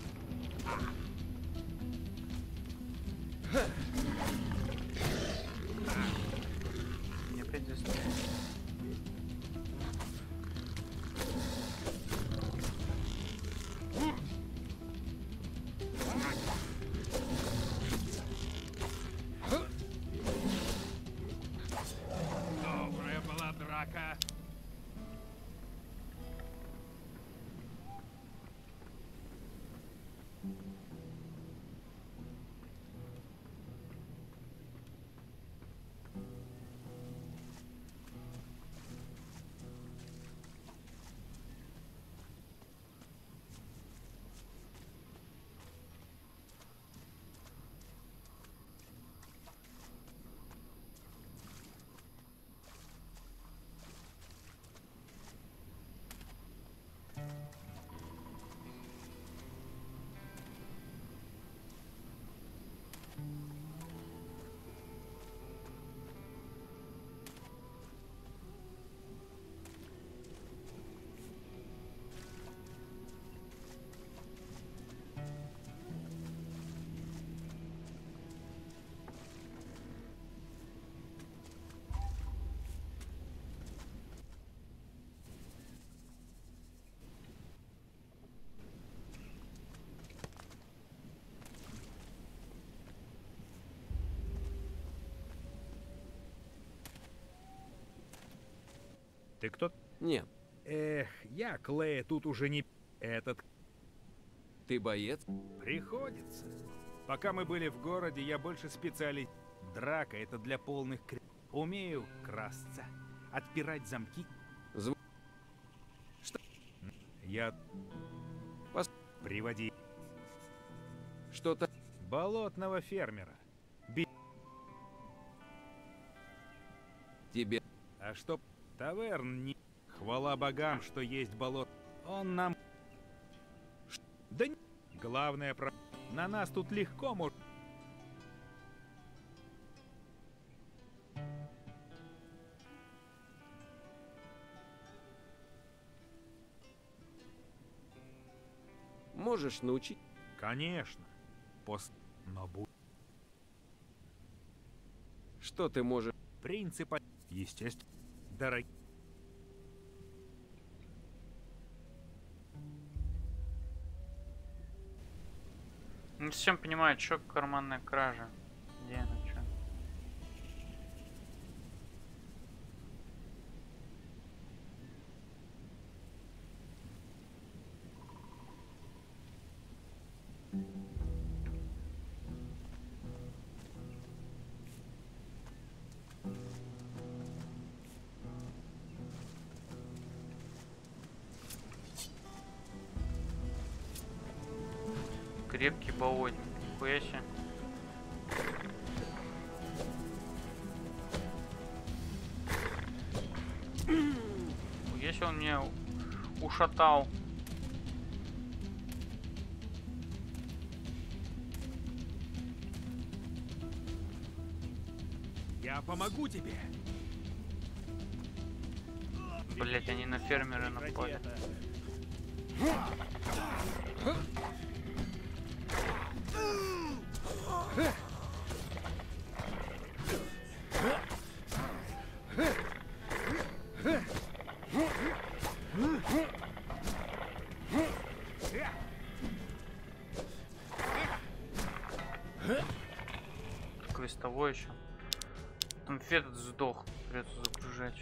Не опять застряли. Добрая была драка. Ты кто? Нет. Эх, я Клея тут уже не... Этот... Ты боец? Приходится. Пока мы были в городе, я больше специалист. Драка — это для полных кр... Умею красться, отпирать замки. Зв... Что? Я... Пос... Приводи... Что-то... Болотного фермера. Би... Тебе... А что... Таверн не... Хвала богам, что есть болот. Он нам... Ш... Да не... Главное про... На нас тут легко может... Можешь научить? Конечно. После... Но будь... Что ты можешь? Принципа... Естественно. Дорогие... Не совсем понимаю, что карманная кража. Где она, что? Крепкий болотник, нихуя себе. Если он меня ушатал. Я помогу тебе. Блять, они на фермера напали. Квестовой еще. Там фет сдох, придется загружать.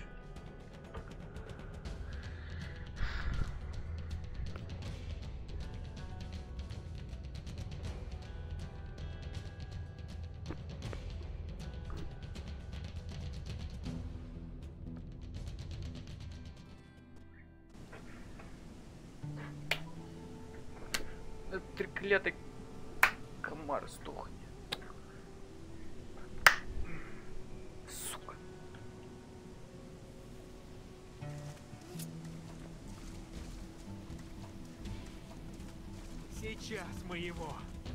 Этот треклятый комар сдохнет. Сука. Сейчас мы его.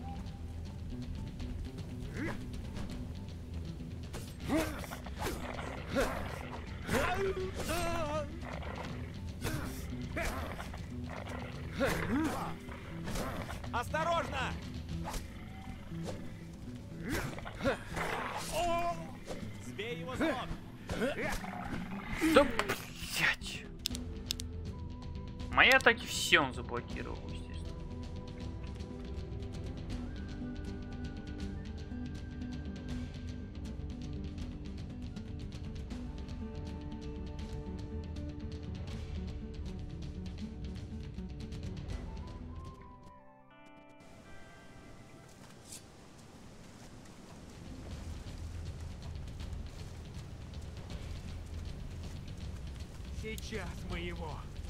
Осторожно! Сбей его с ног! Да блять. Мои атаки все он заблокировал, естественно. Сейчас мы его.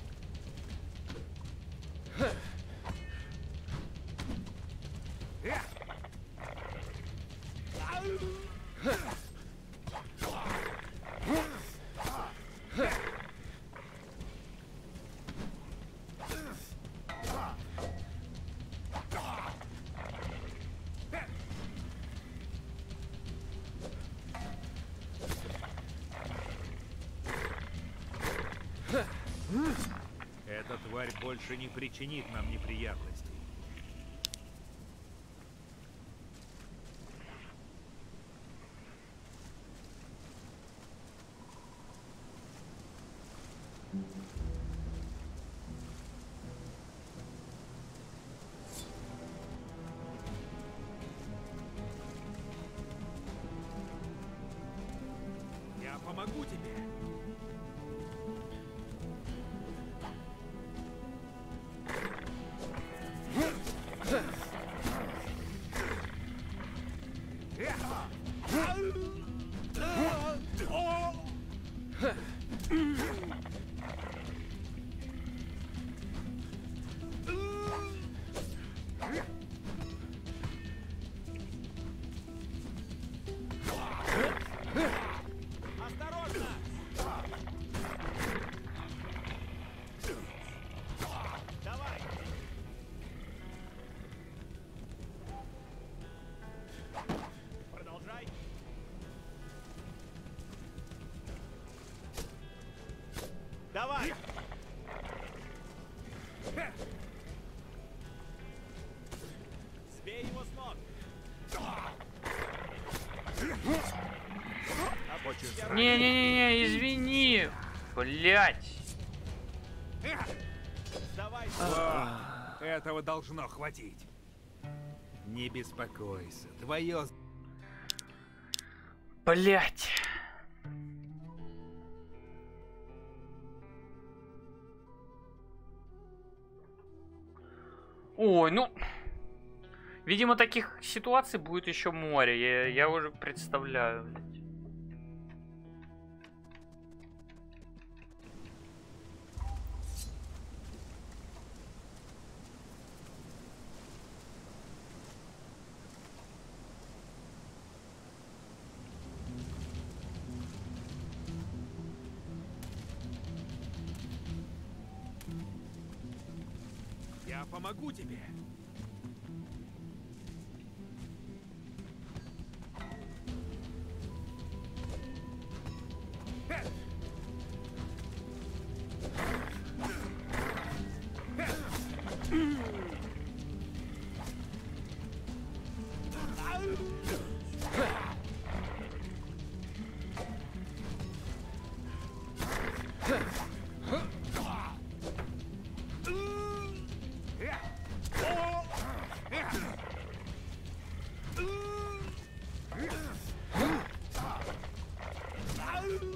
Эта тварь больше не причинит нам неприятностей. Я помогу тебе. Осторожно! Давай! Продолжай! Давай! Сбей его с ног! Не-не-не, извини. Блять. Давай! О, этого должно хватить. Не беспокойся, твое... Блять. Ой, ну... Видимо, таких ситуаций будет еще море. Я, я уже представляю, блядь. Я помогу тебе.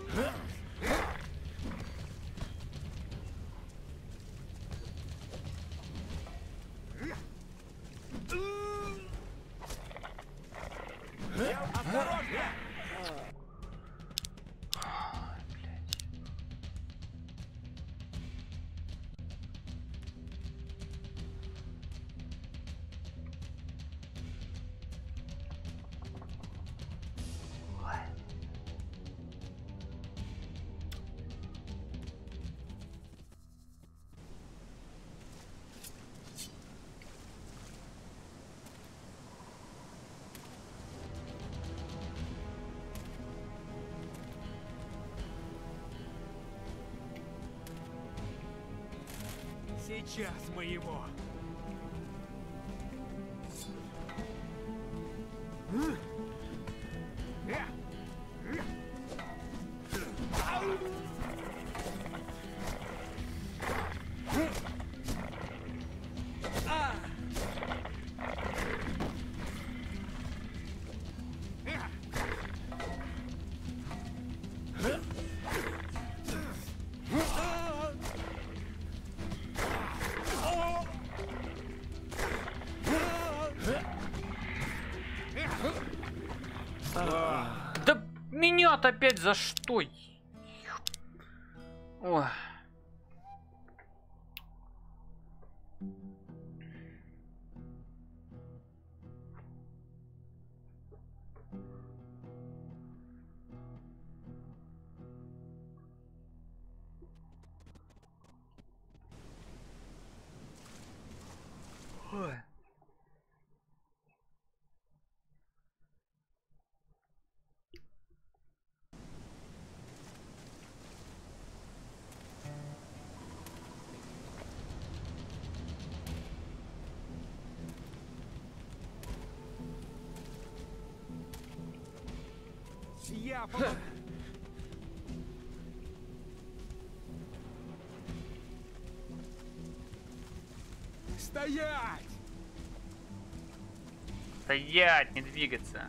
Сейчас мы его. Да меня-то опять за что? Ой. Ой. Я помогу. Стоять! Стоять, не двигаться.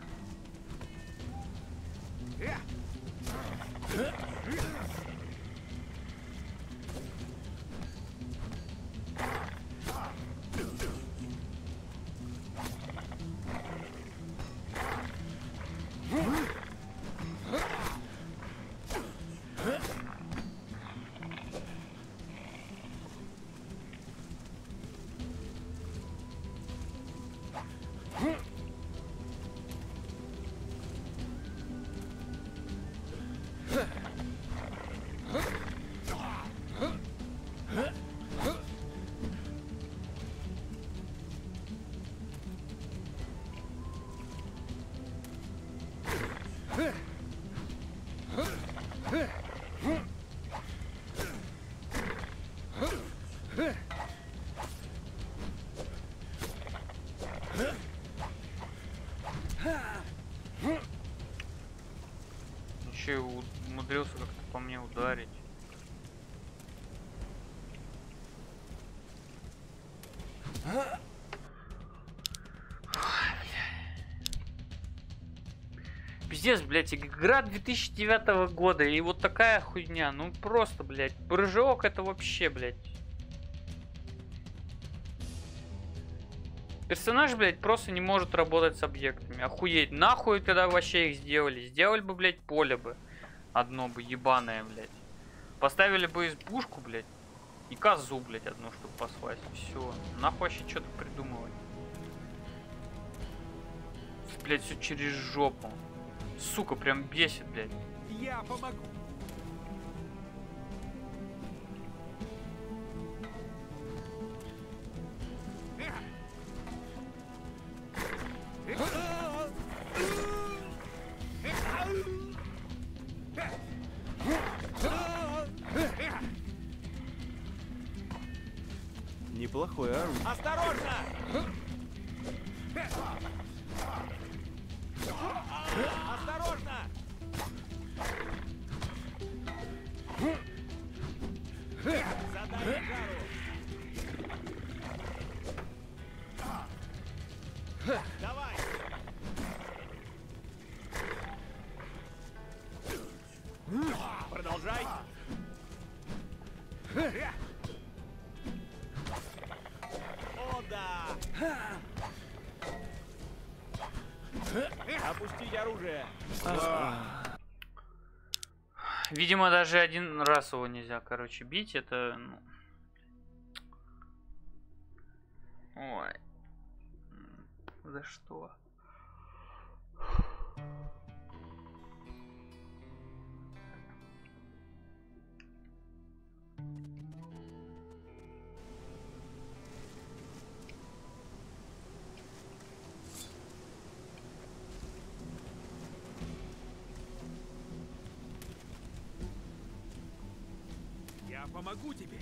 Еще и умудрился как-то по мне ударить. Пиздец, блядь, игра две тысячи девятого года, и вот такая хуйня, ну просто, блядь, прыжок это вообще, блядь. Персонаж, блядь, просто не может работать с объектами, охуеть, нахуй когда вообще их сделали, сделали бы, блядь, поле бы, одно бы, ебаное, блядь. Поставили бы избушку, блядь, и козу, блядь, одну, чтобы послать, все, нахуй вообще что-то придумывать. Блядь, все через жопу. Сука, прям бесит, блядь. Я помогу. Неплохое оружие. Осторожно! Осторожно! Задай жару! Давай! Видимо, даже один раз его нельзя, короче, бить. Это, ну... Ой. За что? Я помогу тебе.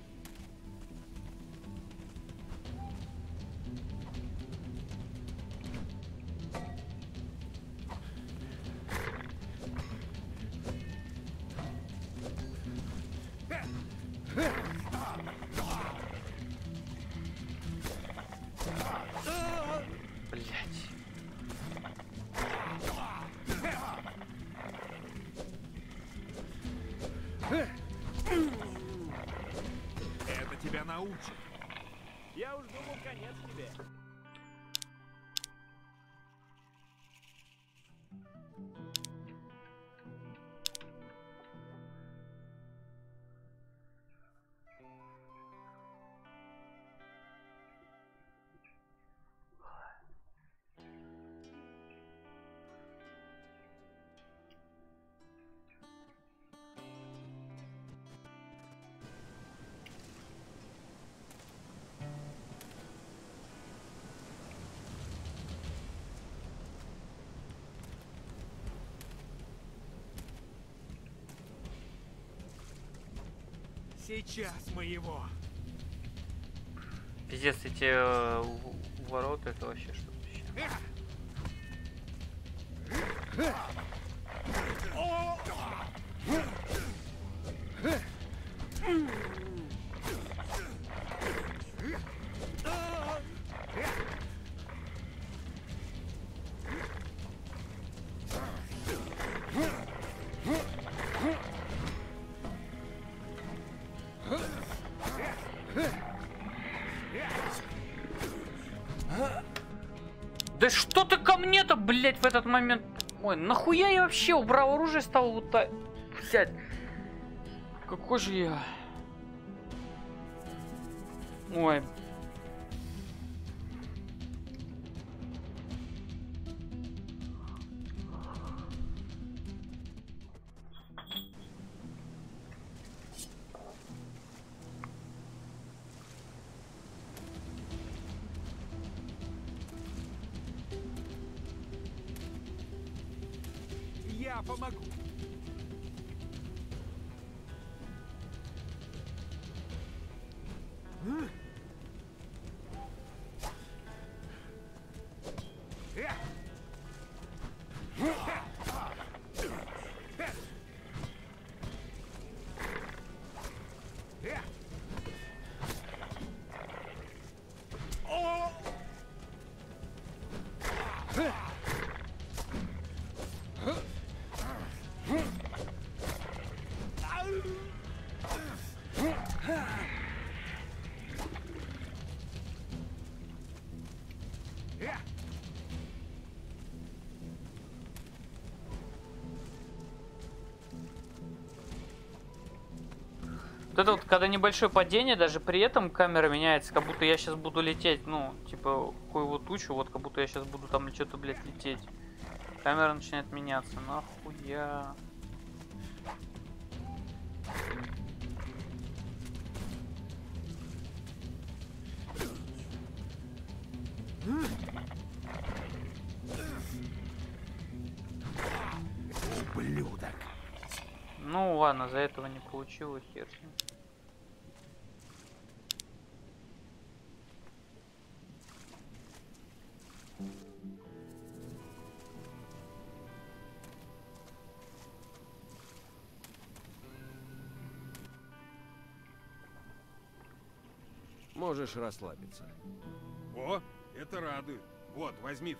Это тебя научит. Я уж думал, конец тебе. Сейчас мы его. Пиздец, эти э, в- ворота, это вообще что-то вообще. Да что ты ко мне-то, блять, в этот момент? Ой, нахуя я вообще убрал оружие, стал вот так. Блять. Какой же я. Ой. Я помогу. Вот это вот, когда небольшое падение, даже при этом камера меняется, как будто я сейчас буду лететь, ну, типа, какую-то тучу, вот, как будто я сейчас буду там что-то, блядь, лететь. Камера начинает меняться, нахуя. Ублюдок. Ну ладно, за этого не получилось, хер с ним. Можешь расслабиться. О, это радует. Вот, возьми.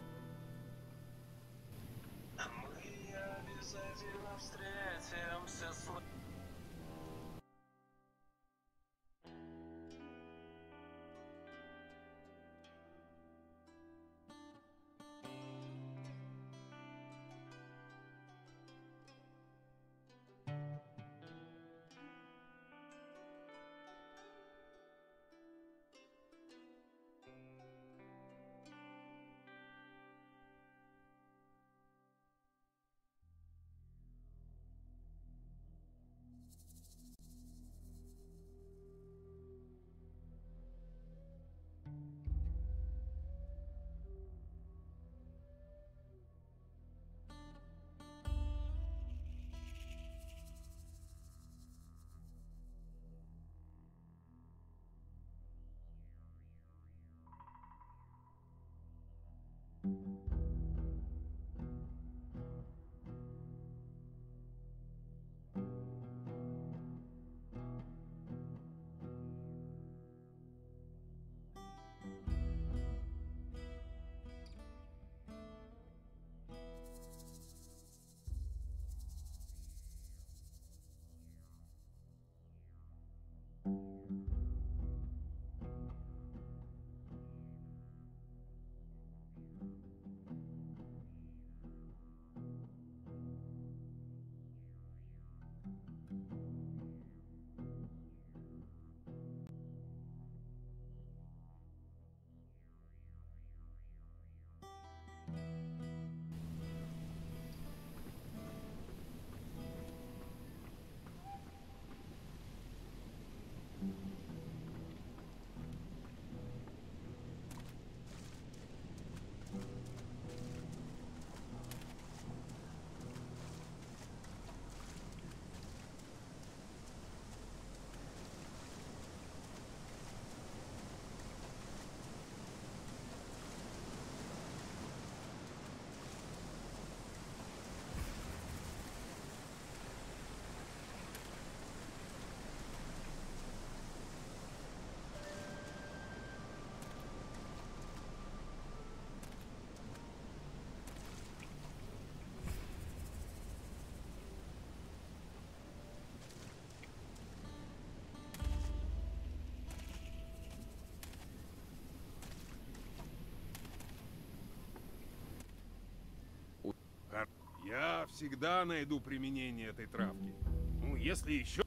Я всегда найду применение этой травки. Ну, если еще...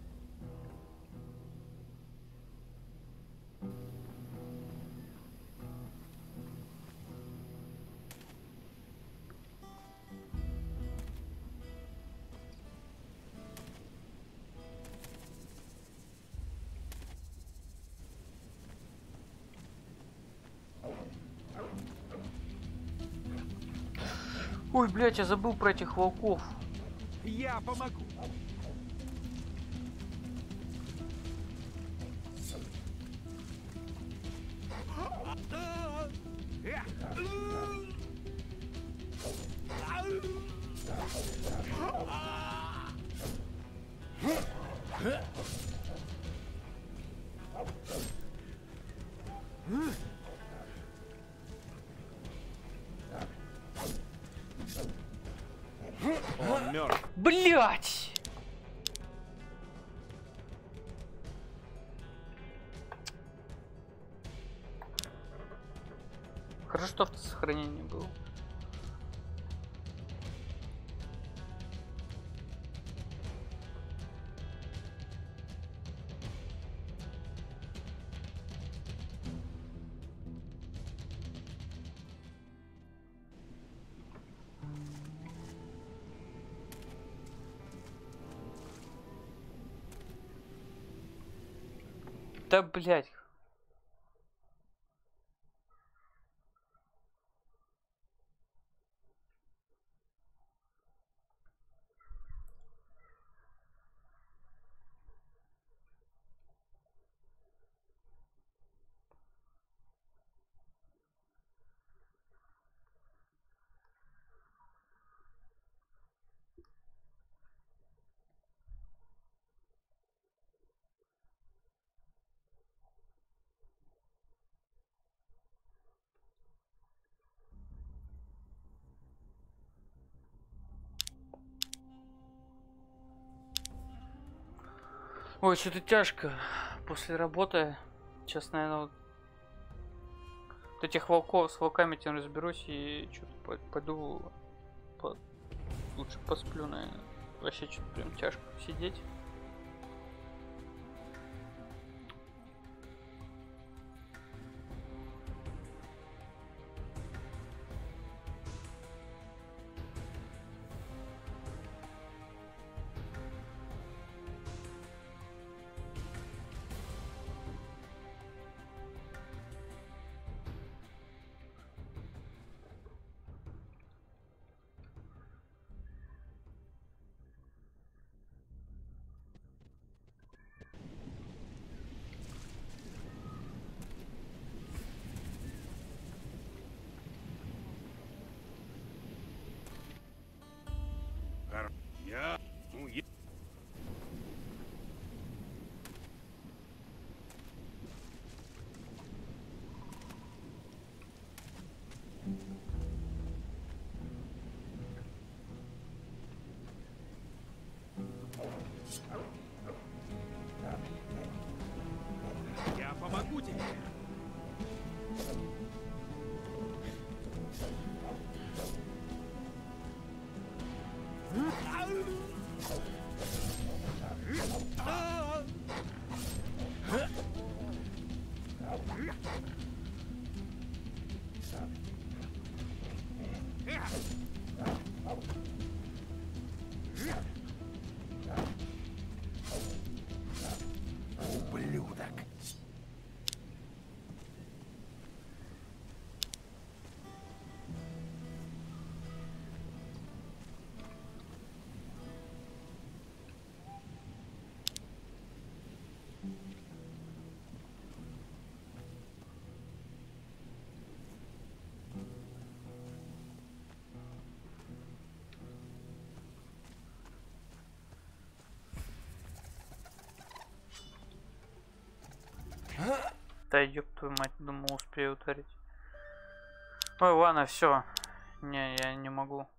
Ой, блядь, я забыл про этих волков. Я помогу. Он мертв. Блять! Хорошо, что автосохранение было. Да, блядь. Ой, что-то тяжко после работы. Сейчас, наверное, вот, вот этих волков с волками тем разберусь и что-то пойду по... лучше посплю, наверное. Вообще что-то прям тяжко сидеть. Я... Ну, я... Я помогу тебе. Ублюдок. Да ёб твою мать, думал, успею ударить. Ой, ладно, все. Не, я не могу.